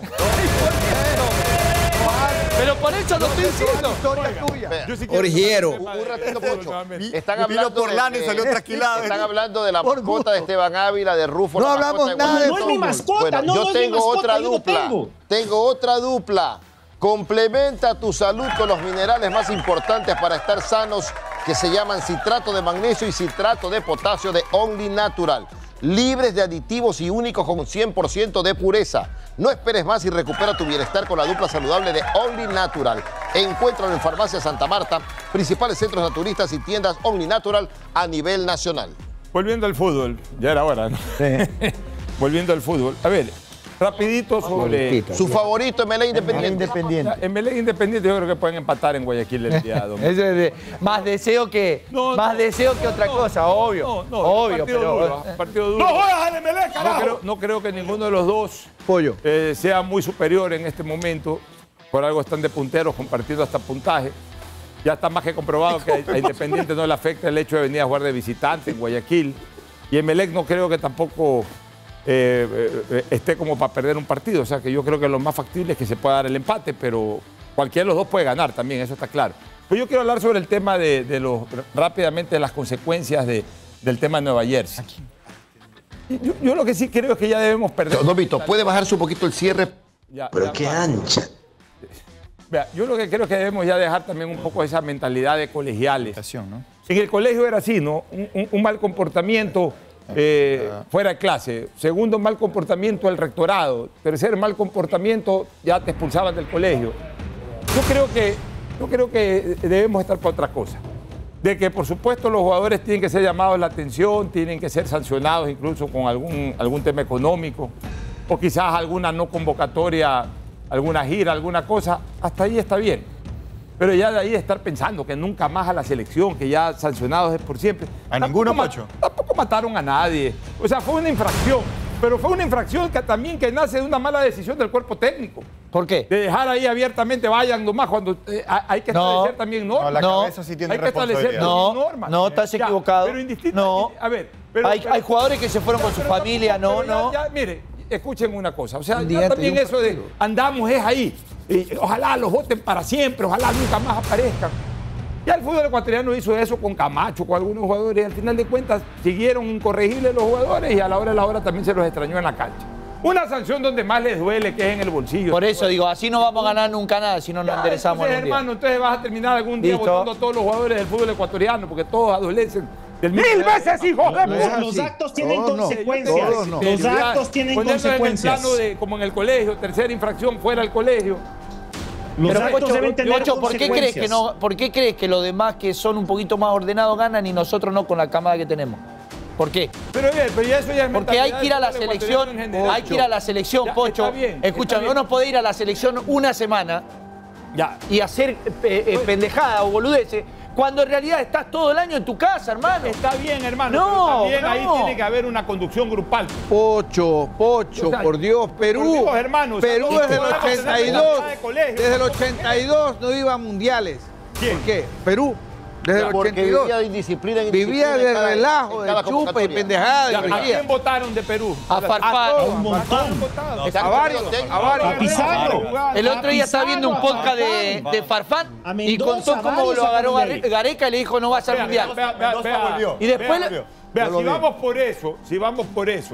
Pero por eso lo estoy diciendo. Historia tuya. Yo sí quiero Orgiero. tocar el tema Un de- ratito, de- Pocho. nuevamente. Están Vino hablando por de- lana y de- salió trasquilado. Están hablando de la Por mascota gusto. de Esteban Ávila, de Rufo. No la hablamos mascota nada de No es mi fútbol. mascota, Bueno, no, yo no es mi tengo mascota, otra yo no dupla. tengo. Tengo otra dupla. Complementa tu salud con los minerales más importantes para estar sanos, que se llaman citrato de magnesio y citrato de potasio de Only Natural. Libres de aditivos y únicos con cien por ciento de pureza. No esperes más y recupera tu bienestar con la dupla saludable de Only Natural. Encuéntralo en Farmacia Santa Marta, principales centros naturistas y tiendas Only Natural a nivel nacional. Volviendo al fútbol, ya era hora, ¿no? Volviendo al fútbol. A ver, rapidito sobre... Su favorito, Emelec Independiente. Independiente. Emelec Independiente yo creo que pueden empatar en Guayaquil el día domingo. Eso es de- más deseo que No, más no, deseo que otra cosa, obvio. No, no, obvio, partido pero duro, ¿ah? Partido duro. ¡No juegas al Emelec, No carajo! creo, no creo que ninguno de los dos Pollo. eh, sea muy superior en este momento. Por algo están de punteros compartiendo hasta puntaje. Ya está más que comprobado que a, a Independiente no le afecta el hecho de venir a jugar de visitante en Guayaquil. Y Emelec no creo que tampoco eh, eh, esté como para perder un partido. O sea que yo creo que lo más factible es que se pueda dar el empate, pero cualquiera de los dos puede ganar también, eso está claro. Pues yo quiero hablar sobre el tema de, de los, rápidamente de las consecuencias de, del tema de Nueva Jersey. Yo, yo lo que sí creo es que ya debemos perder. Don Vito, ¿puede bajarse un poquito el cierre? Ya, Pero ya qué va. ancha. Vea, yo lo que creo es que debemos ya dejar también un poco esa mentalidad de colegiales. ¿no? En el colegio era así, ¿no? Un, un- un mal comportamiento eh, fuera de clase. Segundo, mal comportamiento al rectorado. Tercer, mal comportamiento, ya te expulsaban del colegio. Yo creo que, yo creo que debemos estar para otra cosa. De que, por supuesto, los jugadores tienen que ser llamados la atención, tienen que ser sancionados incluso con algún, algún tema económico, o quizás alguna no convocatoria, alguna gira, alguna cosa. Hasta ahí está bien. Pero ya de ahí estar pensando que nunca más a la selección, que ya sancionados es por siempre. ¿A ninguno, ma- Pocho? Tampoco mataron a nadie. O sea, fue una infracción. Pero fue una infracción que también que nace de una mala decisión del cuerpo técnico. ¿Por qué? De dejar ahí abiertamente, vayan nomás, cuando eh, hay hay que No. establecer también normas. No, la No. cabeza sí tiene Hay que establecer responsabilidad. también No, normas. no, estás Ya, equivocado. Pero indistinta- No. A ver, pero, hay, pero- hay jugadores que se fueron con su pero familia, tampoco- no, pero no. ya- ya, mire, escúchenme una cosa. O sea, Un ya día también antes de un eso de partido. andamos es ahí. Y ojalá los voten para siempre, ojalá nunca más aparezcan. Ya el fútbol ecuatoriano hizo eso con Camacho, con algunos jugadores, y al final de cuentas siguieron incorregibles los jugadores y a la hora de la hora también se los extrañó en la cancha. Una sanción donde más les duele, que es en el bolsillo. Por eso digo, así no vamos a ganar nunca nada si no nos Ya, enderezamos entonces, algún día. hermano, entonces vas a terminar algún día Listo. votando a todos los jugadores del fútbol ecuatoriano, porque todos adolecen del mismo. ¡Mil veces, hijo de No es puta! así. Los actos tienen Todos no. consecuencias. Todos no. Los actos tienen Ponerlo consecuencias. En el plano de, como en el colegio, tercera infracción fuera del colegio. Los Pero, actos Pocho, deben tener Pocho, ¿por qué crees consecuencias. que no, por qué crees que los demás que son un poquito más ordenados ganan y nosotros no con la camada que tenemos? ¿Por qué? Pero bien, pero ya eso ya es Porque hay mentalidad que ir a la del fútbol selección, ecuatoriano en general. hay que ir a la selección, Ya, Pocho. está bien, Escúchame, está uno puede ir a la selección una semana Ya. y hacer eh, eh, pendejada o boludeces, cuando en realidad estás todo el año en tu casa, hermano. Está bien, hermano, No, pero también ahí no. tiene que haber una conducción grupal. Pocho, Pocho, O sea, por Dios, Perú. por Dios, hermano, o sea, Perú no desde el podemos tener ochenta y dos, comunidad de colegio. desde el ochenta y dos no iba a mundiales. ¿Quién? ¿Por qué? Perú, desde el Porque ochenta y dos. vivía de indisciplina en Vivía indisciplina en de cada- relajo, en de cada chupa y convocatoria. pendejada. Ya, y ¿A orgía. quién votaron de Perú? A Farfán. todos, un montón. ¿a quién votaron? A varios, a varios. A Pizarro. El otro día estaba viendo un a podcast de, Farfán. de Farfán A y Mendoza, contó cómo varios lo agarró sacaron de ahí. Gare- Gareca y le dijo no vas al Vea, mundial. vea, vea, Mendoza vea. volvió. Y después Vea, le- vea, Yo lo si vi. vamos por eso, si vamos por eso,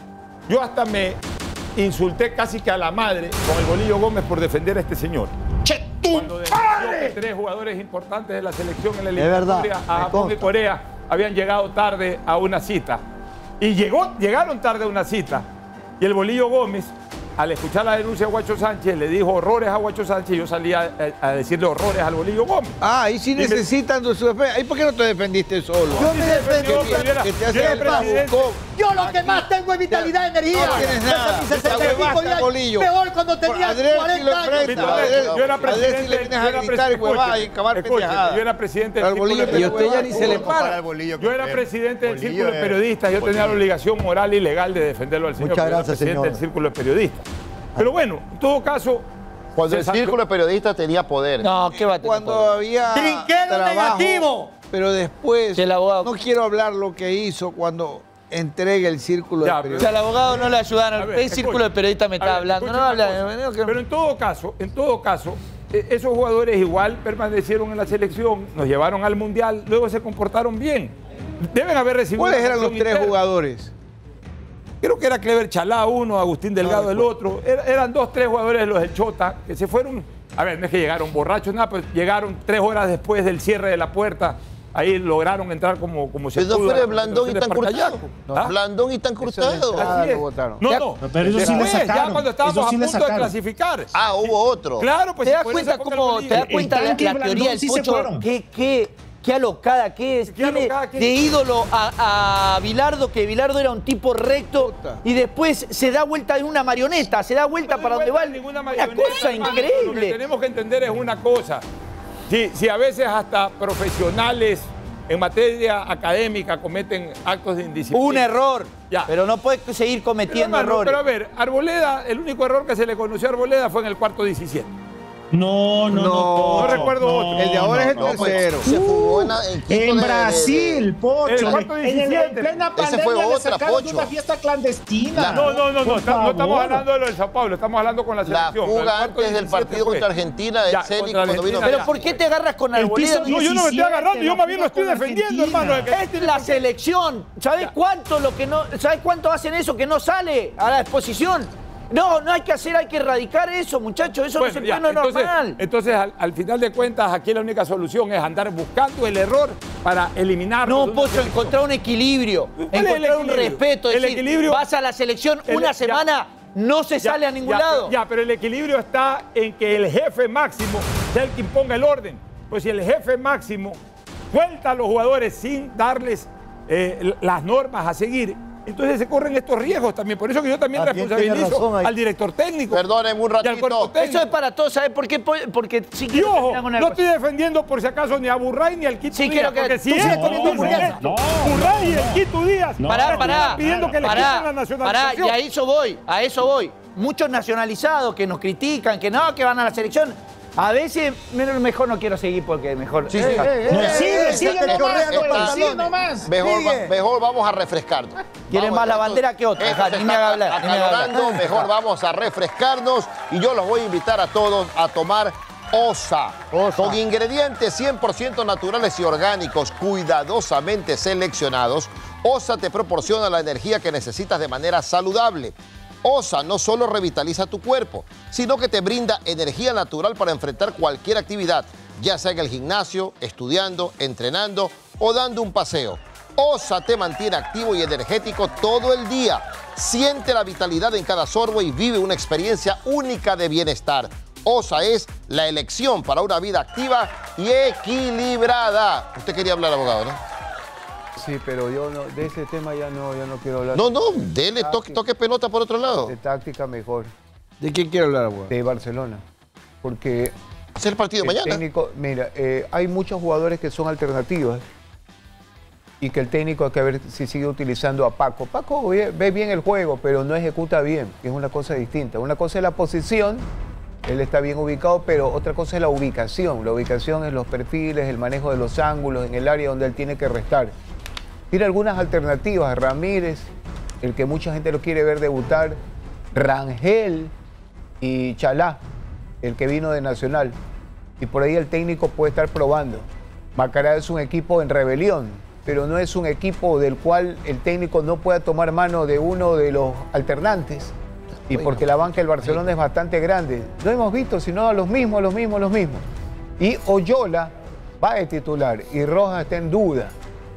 yo hasta me insulté casi que a la madre con el Bolillo Gómez por defender a este señor. Cuando denunció que tres jugadores importantes de la selección en la verdad, eliminatoria me a Japón y consta. Corea habían llegado tarde a una cita. Y llegó, llegaron tarde a una cita. Y el Bolillo Gómez, al escuchar la denuncia de Guacho Sánchez, le dijo horrores a Guacho Sánchez y yo salí a, a- a decirle horrores al Bolillo Gómez. Ah, ahí sí Y me- necesitan de su defensa. ¿Ahí por qué no te defendiste solo? Yo me defendí. Yo, pero yo era- Que te yo hacen era el presidente. babucón. Yo lo que más tengo es vitalidad, energía. No tienes nada. Desde mis Te sesenta y cinco huevaste, años. Bolillo. Peor cuando tenía Adriel sí lo cuarenta años. enfrenta. Adriel, yo era Adriel sí presidente. le vienes yo a era gritar y presi- huevadas y escúcheme, acabar escúcheme, pendejadas. Yo era presidente del Al círculo Bolillo de te periodistas. huevas, ni se le Para para. el Bolillo, Yo era que- presidente del Bolillo círculo de es- periodistas. Yo tenía la obligación moral y legal de defenderlo al señor. Muchas porque yo era gracias, presidente señor. del círculo de periodistas. Pero bueno, en todo caso. Cuando se el salió- círculo de periodistas tenía poder. No, qué va a tener Cuando poder? había Trinquero trabajo, negativo. pero después Si el abogado- no quiero hablar lo que hizo cuando entregue el círculo Ya, de pero- O sea, periodistas. el abogado no le ayudaron. A ver, El círculo escucha. de periodistas me A está ver, hablando. No escucha una habla. cosa. Pero en todo caso, en todo caso, eh, esos jugadores igual permanecieron en la selección, nos llevaron al mundial, luego se comportaron bien. Deben haber recibido. ¿Cuáles una eran los sanción tres interna. jugadores? Creo que era Clever Chalá uno, Agustín Delgado el otro. Era- eran dos, tres jugadores de los del Chota que se fueron. A ver, no es que llegaron borrachos, nada, pues llegaron tres horas después del cierre de la puerta. Ahí lograron entrar como, como se Pero no pudo. fue a la Blandón y concentración tan de cruzado. Parcayaco. ¿Ah? Blandón y tan cruzado. Así es. lo votaron. No, Ya- no. Pero eso sí le Después, ya sacaron. cuando estábamos Eso sí a le punto de sacaron. clasificar. Ah, hubo otro. Claro, pues ¿Te si das por cuenta eso ponga el cómo, bolillo. te das cuenta El la, tanque la y teoría Blandón del sí se Pocho? fueron. ¿Qué, qué, Qué alocada que es. Tiene de ídolo a, a Bilardo, que Bilardo era un tipo recto y después se da vuelta en una marioneta, se da vuelta para donde va. Una cosa increíble. Lo que tenemos que entender es una cosa. Si, si a veces hasta profesionales en materia académica cometen actos de indisciplina. Un error, ya. Pero no puede seguir cometiendo pero, hermano, errores. Pero a ver, Arboleda, el único error que se le conoció a Arboleda fue en el cuarto diecisiete. No, no, no. No, no recuerdo no, otro. El de ahora es el No, pues, tercero. se jugó en, la- en quinto En de- de- Brasil, de- Pocho. El cuarto En, el- en diecisiete. plena Ese pandemia fue le otra, sacaron de Pocho. una fiesta clandestina. No, no, no, no, Por está- no estamos favor. hablando de lo de Sao Paulo, estamos hablando con la La selección. pero el fuga cuarto antes del diecisiete partido fue. contra Argentina de Ya, Celic contra cuando vino. Argentina, Pero ya. ¿por qué te agarras con El Arboleda? piso No, yo no me estoy agarrando, yo más bien lo estoy la defendiendo, Argentina. hermano. de que- Es la selección. ¿Sabes cuánto lo que no, ¿sabes cuánto hacen eso que no sale a la exposición? No, no hay que hacer, hay que erradicar eso, muchachos. Eso Bueno, no se ya, puede, no es entonces, normal. entonces al, al final de cuentas, aquí la única solución es andar buscando el error para eliminarlo. No, de una Pocho, selección. encontrar un equilibrio, ¿Cuál es el encontrar un equilibrio? respeto. Es El decir, equilibrio- vas a la selección El- una ya. semana, no se Ya, sale a ningún ya, lado. Ya, pero el equilibrio está en que el jefe máximo sea el que imponga el orden. Pues si el jefe máximo suelta a los jugadores sin darles eh, las normas a seguir, entonces se corren estos riesgos también. Por eso que yo también También tiene responsabilizo razón ahí. al director técnico. Perdónenme un y al cuerpo ratito. técnico. Eso es para todos, ¿sabes por qué? Porque si Y quiero ojo, terminar con una no cosa. estoy defendiendo por si acaso ni a Burray ni al Quito Sí, Díaz, quiero que- porque si tú sigues esto poniendo dicen hamburguesa. esto, No, Burray y el Quito Díaz, Pará, están pará, pidiendo que le pará, quiten la pará, nacionalización. y a eso voy, a eso voy. Muchos nacionalizados que nos critican, que no, que van a la selección. A veces, menos- mejor no quiero seguir porque mejor... Sí, sí. Eh, eh, No, eh, sigue, eh, sigue Está- nomás, está- güey, sigue nomás. Mejor, Sigue. va- mejor vamos a refrescarnos. Quieren Vamos, más la esto- bandera que otra. esto Ajá, se ni me está haga hablar, ni me haga hablar. acalorando, mejor vamos a refrescarnos y yo los voy a invitar a todos a tomar Osa, con ingredientes cien por ciento naturales y orgánicos, cuidadosamente seleccionados. Osa te proporciona la energía que necesitas de manera saludable. Osa no solo revitaliza tu cuerpo, sino que te brinda energía natural para enfrentar cualquier actividad, ya sea en el gimnasio, estudiando, entrenando o dando un paseo. Osa te mantiene activo y energético todo el día. Siente la vitalidad en cada sorbo y vive una experiencia única de bienestar. Osa es la elección para una vida activa y equilibrada. Usted quería hablar, abogado, ¿no? Sí, pero yo no, de ese tema ya no, ya no quiero hablar. No, no, dele, toque, toque pelota por otro lado. De táctica mejor. ¿De quién quiere hablar, abogado? De Barcelona. Porque ¿Es el partido el mañana? técnico, mira, eh, hay muchos jugadores que son alternativas y que el técnico hay que ver si sigue utilizando a Paco. Paco ve, ve bien el juego, pero no ejecuta bien, que es una cosa distinta. Una cosa es la posición, él está bien ubicado, pero otra cosa es la ubicación. La ubicación es los perfiles, el manejo de los ángulos en el área donde él tiene que restar. Tiene algunas alternativas, Ramírez, el que mucha gente lo quiere ver debutar, Rangel y Chalá, el que vino de Nacional. Y por ahí el técnico puede estar probando. Macará es un equipo en rebelión, pero no es un equipo del cual el técnico no pueda tomar mano de uno de los alternantes. Y porque la banca del Barcelona es bastante grande. No hemos visto, sino a los mismos, los mismos, los mismos. Y Oyola va de titular y Rojas está en duda.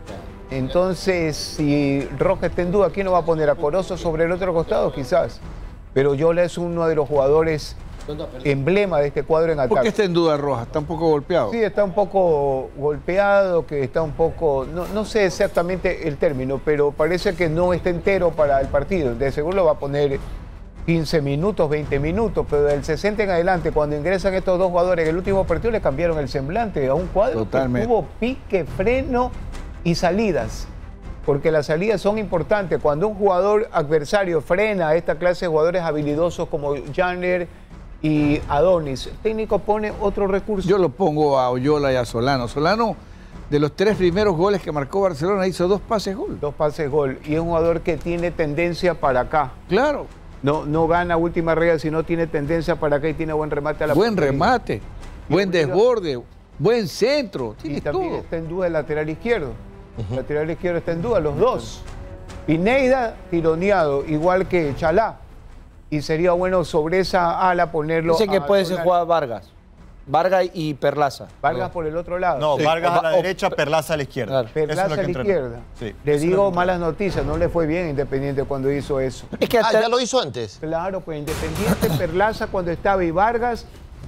Entonces, si Rojas está en duda, ¿quién lo va a poner? ¿A Corozo sobre el otro costado? Quizás. Pero Oyola es uno de los jugadores emblema de este cuadro en ataque. ¿Por qué está en duda Rojas? ¿Está un poco golpeado? Sí, está un poco golpeado, que está un poco, no, no sé exactamente el término, pero parece que no está entero para el partido. De seguro lo va a poner quince minutos, veinte minutos, pero del sesenta en adelante, cuando ingresan estos dos jugadores, en el último partido le cambiaron el semblante a un cuadro Totalmente. que tuvo pique, freno y salidas. Porque las salidas son importantes. Cuando un jugador adversario frena a esta clase de jugadores habilidosos como Janner y Adonis, el técnico pone otro recurso. Yo lo pongo a Oyola y a Solano. Solano, de los tres primeros goles que marcó Barcelona, hizo dos pases gol. Dos pases gol. Y es un jugador que tiene tendencia para acá. Claro. No, no gana última regla, sino tiene tendencia para acá y tiene buen remate a la Buen portería. remate, buen desborde, buen centro. Y Tiene también todo. está en duda el lateral izquierdo. El lateral izquierdo está en duda, los dos. Pineida tironeado, igual que Chalá. Y sería bueno sobre esa ala ponerlo. Dice que a puede ser Solano. jugar Vargas. Vargas y Perlaza. Vargas por el otro lado. No, Sí. Vargas O- a la o- derecha, Perlaza a la izquierda. Claro. Perlaza Eso es lo a que la entrenó. izquierda. Sí, Le eso es digo lo que malas noticias, no le fue bien a Independiente cuando hizo eso. Es que Ah, hasta- ya lo hizo antes. Claro, pues Independiente, Perlaza cuando estaba y Vargas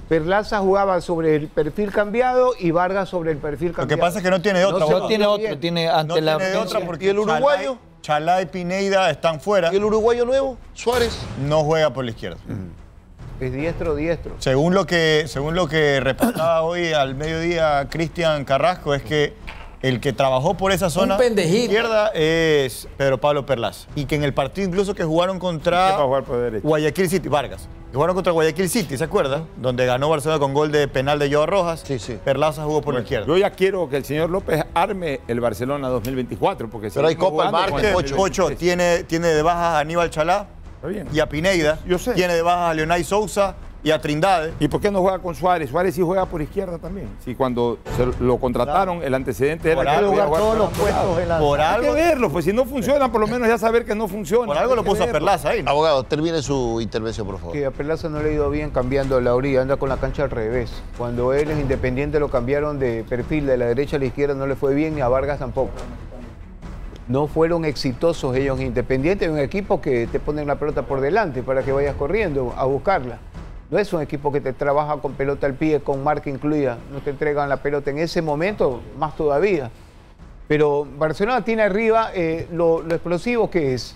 Perlaza jugaba sobre el perfil cambiado y Vargas sobre el perfil cambiado. Lo que pasa es que no tiene otra. No, no tiene otro, tiene ante no la tiene de otra porque ¿Y el uruguayo? Chalá y Pineda están fuera. ¿Y el uruguayo nuevo? Suárez. No juega por la izquierda. Es diestro, diestro. Según lo que, según lo que reportaba hoy al mediodía Cristian Carrasco, es que el que trabajó por esa zona izquierda es Pedro Pablo Perlaza. Y que en el partido incluso que jugaron contra Guayaquil City, Vargas, que jugaron contra Guayaquil City, ¿se acuerdan? Donde ganó Barcelona con gol de penal de Joao Rojas. Sí, sí. Perlaza jugó por la izquierda. Yo ya quiero que el señor López arme el Barcelona dos mil veinticuatro. Porque Pero hay Copa el martes, Pocho. Pocho tiene, tiene de bajas a Aníbal Chalá y a Pineda. Yo sé. Tiene de bajas a Leonay Sousa y a Trindade. ¿Y por qué no juega con Suárez? Suárez sí juega por izquierda también. Sí, cuando se lo contrataron, claro, el antecedente por era algo, que jugar jugar todos los puestos en la... Por Hay algo. que verlo, pues si no funciona, por lo menos ya saber que no funciona. Por algo lo puso a Perlaza ahí, ¿no? Abogado, termine su intervención, por favor. Que a Perlaza no le ha ido bien cambiando la orilla, anda con la cancha al revés. Cuando él es Independiente lo cambiaron de perfil de la derecha a la izquierda, no le fue bien, y a Vargas tampoco. No fueron exitosos ellos Independiente, es un equipo que te ponen la pelota por delante para que vayas corriendo a buscarla. No es un equipo que te trabaja con pelota al pie, con marca incluida. No te entregan la pelota en ese momento, más todavía. Pero Barcelona tiene arriba eh, lo, lo explosivo que es.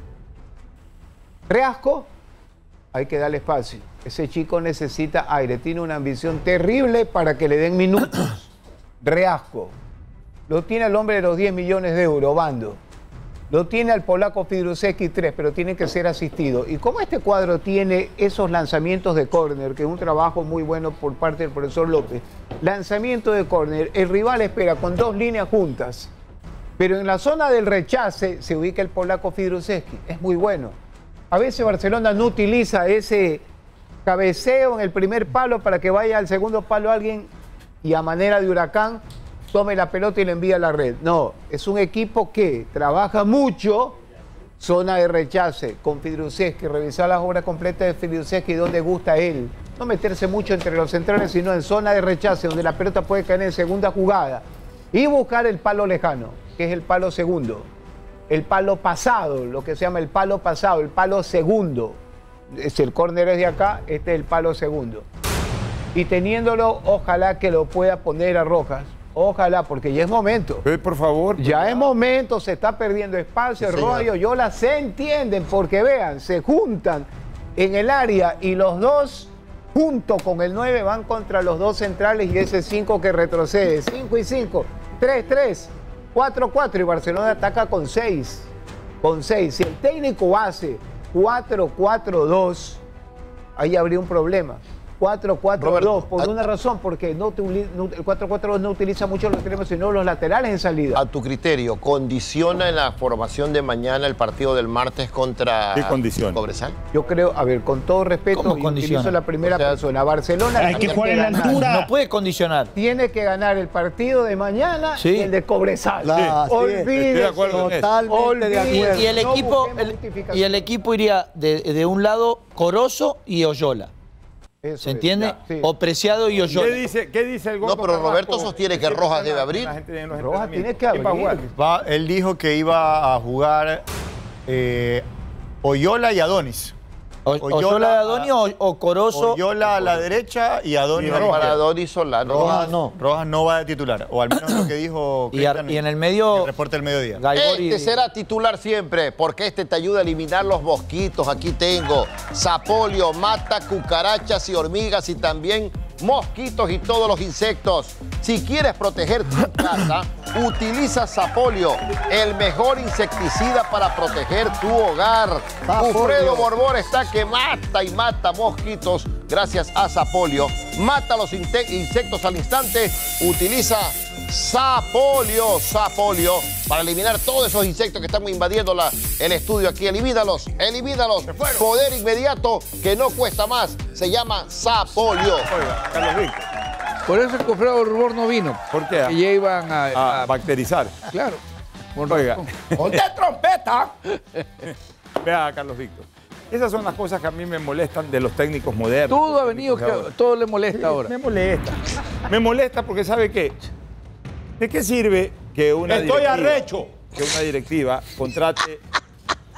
Reasco, hay que darle espacio. Ese chico necesita aire, tiene una ambición terrible para que le den minutos. Reasco. Lo tiene el hombre de los diez millones de euros, Bando. Lo tiene al polaco Fidruszewski tres, pero tiene que ser asistido. Y como este cuadro tiene esos lanzamientos de córner, que es un trabajo muy bueno por parte del profesor López, lanzamiento de córner, el rival espera con dos líneas juntas, pero en la zona del rechace se ubica el polaco Fidruszewski, es muy bueno. A veces Barcelona no utiliza ese cabeceo en el primer palo para que vaya al segundo palo alguien y a manera de huracán tome la pelota y le envía a la red. No, es un equipo que trabaja mucho zona de rechace con Fidruszewski, revisar las obras completas de Fidruszewski donde gusta a él. No meterse mucho entre los centrales, sino en zona de rechace donde la pelota puede caer en segunda jugada. Y buscar el palo lejano, que es el palo segundo. El palo pasado, lo que se llama el palo pasado, el palo segundo. Si el córner es de acá, este es el palo segundo. Y teniéndolo, ojalá que lo pueda poner a Rojas. Ojalá, porque ya es momento. Eh, por favor. Ya ya es momento, se está perdiendo espacio. Sí, Rojas y Oyola se entienden, porque vean, se juntan en el área y los dos, junto con el nueve, van contra los dos centrales y ese cinco que retrocede. cinco y cinco, tres tres, cuatro cuatro y Barcelona ataca con seis. Con seis. Si el técnico hace cuatro cuatro dos, ahí habría un problema. cuatro cuatro dos, por una razón, porque no te, no, el cuatro cuatro dos no utiliza mucho los extremos, sino los laterales en salida. A tu criterio, ¿condiciona en la formación de mañana el partido del martes contra Cobresal? Yo creo, a ver, con todo respeto, y utilizo la primera o sea, persona. Barcelona hay que jugar en la altura. No puede condicionar. Tiene que ganar el partido de mañana sí. y el de Cobresal. Sí. Olvídese. Estoy de acuerdo totalmente de acuerdo. Y el equipo, no el, y el equipo iría de, de un lado Corozo y Oyola. Eso ¿Se entiende? Es, sí. O Preciado y Oyola. ¿Qué dice, qué dice el No, pero Roberto sostiene que Rojas debe abrir. Rojas tiene que abrir. Va, él dijo que iba a jugar eh, Oyola y Adonis. O, Oyola y Adonis o, o Corozo. Oyola a la derecha y Adonis a la izquierda. Adonis Solano. Rojas no. Rojas no va de titular. O al menos lo que dijo y, a, y en el medio. El reporte del mediodía. Este y... será titular siempre, porque este te ayuda a eliminar los mosquitos. Aquí tengo Sapolio, mata cucarachas y hormigas y también mosquitos y todos los insectos. Si quieres proteger tu casa, utiliza Sapolio, el mejor insecticida para proteger tu hogar. Alfredo Borbor está que mata y mata mosquitos gracias a Sapolio. Mata los insectos al instante, utiliza Sapolio, Sapolio, para eliminar todos esos insectos que están invadiendo la, el estudio aquí. Elimínalos, elimínalos. Poder inmediato que no cuesta más. Se llama Sapolio. Oiga, Carlos Víctor. Por eso el cofrado Rubor no vino. ¿Por qué? Que ya iban a, a, a bacterizar. Claro. Oiga. ¡Ponte trompeta! Vea, Carlos Víctor. Esas son las cosas que a mí me molestan de los técnicos modernos. Todo ha venido, que todo le molesta sí, ahora. Me molesta. Me molesta porque ¿sabe qué? ¿De qué sirve que una Estoy directiva, arrecho. que una directiva contrate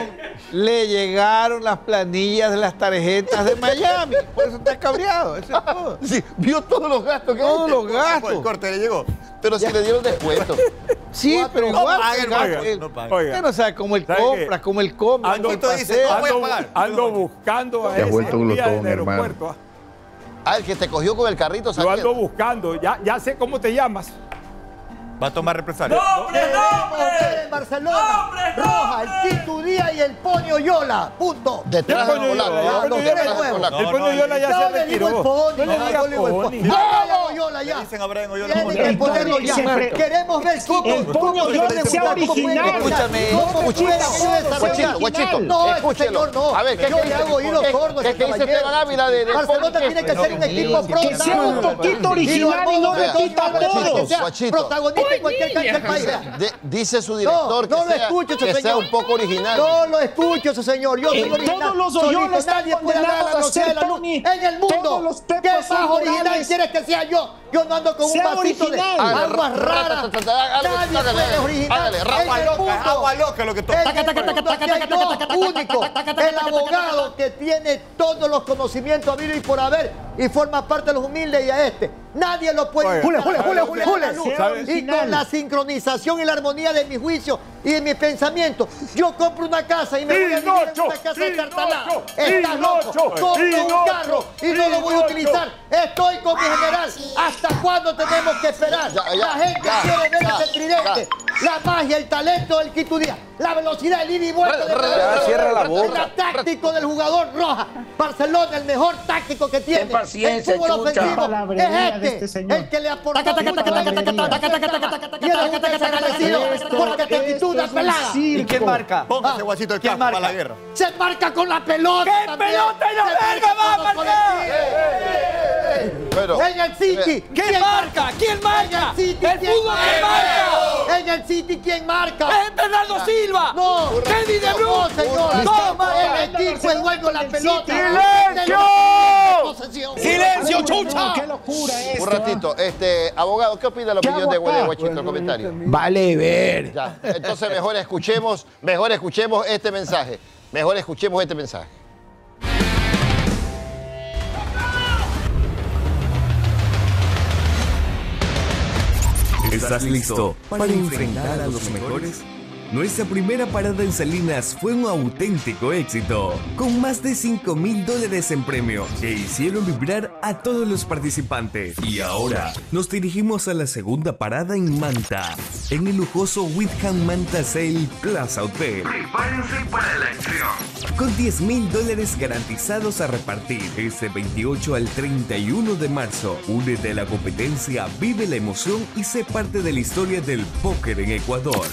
le llegaron las planillas de las tarjetas de Miami. Por eso está cabreado. Eso es todo. Sí, vio todos los gastos que Todos hay. los gastos. El corte le llegó. Pero si le dieron descuento. Sí, Cuatro, pero igual. paga, el no gasto, paga, el- no paga. Usted no sabe cómo él ¿Sabe compra, qué? cómo él come, Ando, cómo él dice, pasea. no voy a ando, pagar. ando buscando a Te has ese vuelto un guía glotón, del hermano. aeropuerto. ah. Ah, el que te cogió con el carrito Lo ando saliendo. buscando. Ya, ya sé cómo te llamas. Va a tomar represalia. Queremos ver en Barcelona Roja, el Quito Díaz y el Poño Yola. Punto. Detrás del polaco. El Poño Yola ya se retiró. El Poño, No le digas el Poño. Pony. No, Yola ya. Dicen a Brian Oyola. Tienen que ponerlo ya. Queremos ver cómo El Poño Yola sea original. Escúchame. Guachito, Guachito, No, ese escúchelo. señor no. A ver, ¿qué Yo qué le dice? hago oídos ¿Qué- sordos, ¿Qué ese qué dice caballero. Esteban Ávila de de Barcelona Pony? tiene que ser un equipo Que sea un poquito original y no repita a todos. Guachito. Protagonista en cualquier cancha del país. De- dice su director No, no que, lo sea, escucho, ese que sea señor. un poco original. No lo escucho, ese señor. Yo soy Eh, original. todos los Solito, Oyola están nadie puede hablar a la condenados a velocidad de la ser luz Tony. en el mundo. Todos los ¿Qué Pepos más son original morales. quieres que sea yo? Yo no ando con un Sea vasito de original. aguas raras. Nadie puede original. Hágale, En agua el loca, mundo. agua loca lo que toca. En el mundo aquí hay dos únicos. El abogado que tiene todos los conocimientos habido y por haber y forma parte de los humildes y a este. Nadie lo puede. Jule, Jule, Jule, Jule, Jule. ¿Sabe? Y con la sincronización y la armonía de mi juicio y de mis pensamientos, yo compro una casa y me voy a vivir en una casa de Tartalá. Estás loco. Compro un carro y no lo voy a utilizar. Estoy con mi general. ¿Hasta cuándo tenemos que esperar? Ya, ya, La gente ya, quiere ver ya, ese tridente. La magia, el talento del Quito Díaz, la velocidad, el ida y vuelta del Ya, cierra la boca. el táctico del jugador Roja. Barcelona, el mejor táctico que tiene. Ten paciencia, el fútbol chucha. ofensivo Palabrería es de este, este señor. el que le aportó Taca, taca, mucho taca, a la taca, taca, taca, taca, taca, taca, taca, y eres un desagradecido Esto- porque te actitud esto una es un pelada. circo. ¿Y quién marca? Póngase, Guachito, el ¿Quién casco para marca? la guerra. Se marca con la pelota. ¿Qué también. pelota y la Se marca verga va a con los marcar? colectivos. Bueno, En el City. ¿Quién marca? ¿Quién marca? En el City. El ¿quién fútbol que marca. En el City, ¿quién marca? Es Bernardo Silva. No. Kevin De No, Bruyne. señor. Todos marcan. El equipo es dueño de la pelota. ¡Silencio! Posesión. ¡Silencio, chucha! ¡Qué locura esto! un ratito. Este, abogado, ¿qué opina de la ¿Qué opinión de hago acá? de Guachito? El comentario. Vale ver. Ya. Entonces mejor escuchemos, mejor escuchemos este mensaje. Mejor escuchemos este mensaje. ¿Estás listo para enfrentar a los mejores? Nuestra primera parada en Salinas fue un auténtico éxito, con más de cinco mil dólares en premios que hicieron vibrar a todos los participantes. Y ahora nos dirigimos a la segunda parada en Manta, en el lujoso Whitham Manta Sale Plaza Hotel. Prepárense para la acción. Con diez mil dólares garantizados a repartir este veintiocho al treinta y uno de marzo. Únete a la competencia, vive la emoción y sé parte de la historia del póker en Ecuador.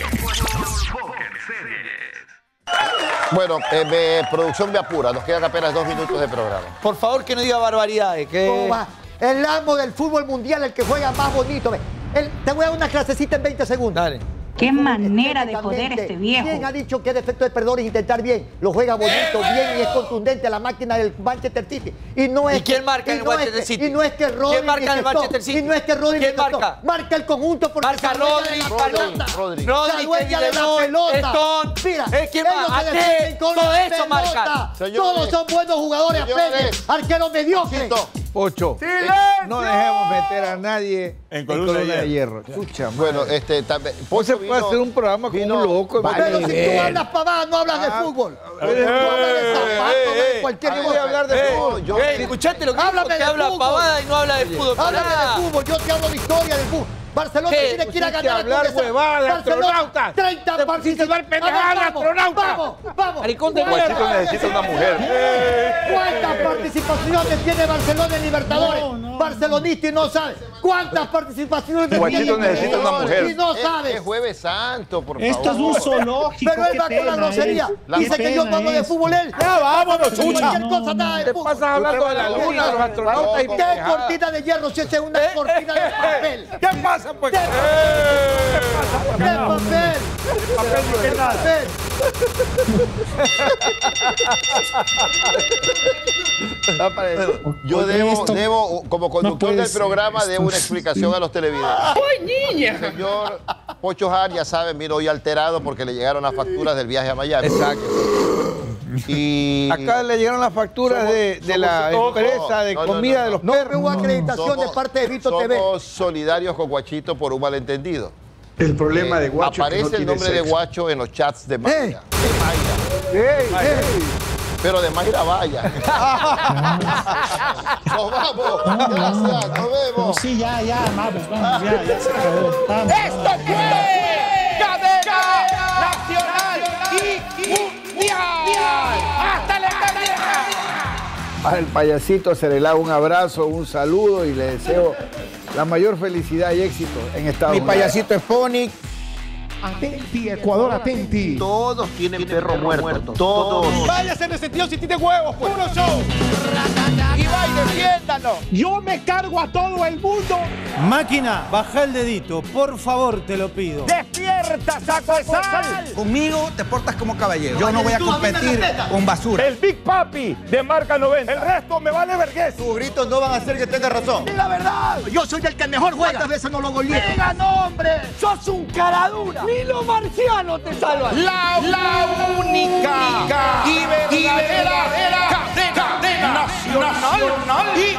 Bueno, eh, me- producción me apura, nos quedan apenas dos minutos de programa. Por favor, que no diga barbaridades. ¿Cómo Que... va? El amo del fútbol mundial, el que juega más bonito. Ve. El- te voy a dar una clasecita en veinte segundos. Dale. Qué manera de joder este viejo. ¿Quién ha dicho que el defecto de perdón es intentar bien? Lo juega bonito, bien y es contundente la máquina del Manchester City. Y no es ¿Y quién que- marca y en el no es Manchester que- City? Y no es que Rodri ¿Quién marca ni en el que Stones, Manchester City? Y no es que Rodri ¿Quién ni que Stones. marca? Marca el conjunto porque Marca se dueña de Rodri, la Rodri, pelota. Rodri. Rodri, Se dueña Kevin de De la Bruyne, pelota. Stone. Mira, Eh, ¿quién ellos más? se Ate, defienden con todo la eso pelota. marcan. Señores. Todos son buenos jugadores. Señores. Aprende. Arquero mediocre. Quito. Pocho. No dejemos meter a nadie en columna, de hierro. Escucha, Bueno, este también. no se puede hacer un programa con un loco. Pero si tú ver. hablas pavadas, no hablas de fútbol. Tú hablas de zapatos, de cualquier Yo cosa. voy a hablar de Eh, fútbol. yo- Ey, escuchate lo que dijo, Háblame que de habla fútbol. pavada y no habla de fútbol. para Háblame nada. de fútbol, yo te hablo de historia del fútbol. Barcelona ¿Qué? tiene que ir a Pusiste ganar. a hablar con esa- huevada de Barcelona, astronautas. treinta Te pusiste a hablar pendejadas de Vamos, astronautas. Vamos, vamos. Maricón de ¿Cuántas mierda. necesita una mujer. ¿Cuántas participaciones tiene Barcelona en Libertadores? Barcelonista y no sabe. ¿Cuántas participaciones Guachito tiene en necesita una Libertadores? mujer. Y no Es- sabe. Es Jueves Santo, por Esto es favor. un zoológico. Pero él qué va con la pena, grosería. eh. Dice Qué que yo pena no hablo de eso. fútbol él. Ya, vámonos, chucha. Cualquier cosa, nada de Te fútbol. pasas hablando de la luna, de los astronautas y ¿Qué pendejadas. cortina de hierro si esa es una cortina de papel? ¿Qué pasa, pues? ¿Qué papel? ¿Qué papel? ¿Qué papel? Yo Oye, debo, esto debo, como conductor puede del ser, programa, esto debo una es- explicación a los televidentes. ¡Ay, niña! Señor Pocho Jar, ya saben, vino hoy alterado porque le llegaron las facturas del viaje a Miami. Exacto. Y Acá le llegaron las facturas Somos- de, de somos la todos- empresa de no, no, comida no, de los No perros. hubo acreditación de somos- parte de Vito T V. somos solidarios con Guachito por un malentendido. El problema Eh, de Guacho es que aparece no el tiene nombre de sexo. Guacho en los chats de Mayra. ¡Ey! ¡Ey! pero de Mayra Vaya. Nos vamos. Gracias, nos vemos. Sí, ya, ya, vamos, vamos, ya, ya se acabó. Vamos, ¡Esto vamos. fue Cadena Nacional y Mundial! ¡Hasta la eternidad! Al payasito se le da un abrazo, un saludo y le deseo la mayor felicidad y éxito en Estados Mi Unidos. payasito es Pony. Atenti, Ecuador, atenti. Todos tienen perro muerto. Todos. Váyase en el sentido si tiene huevos, pues. Puro show. Y va y defiéndanos. Yo me cargo a todo el mundo. Máquina, baja el dedito, por favor, te lo pido. ¡Despierta, saco de sal! Conmigo te portas como caballero. Yo no voy a competir con basura. El Big Papi de marca noventa. El resto me vale vergüenza. Tus gritos no van a hacer que tengas razón. ¡Di la verdad! Yo soy el que mejor juega. ¿Cuántas veces no lo goleé? ¡Diga nombre! ¡Sos un caradura! ¡Ni los marcianos te salvan! La, la única y verdadera cadena nacional y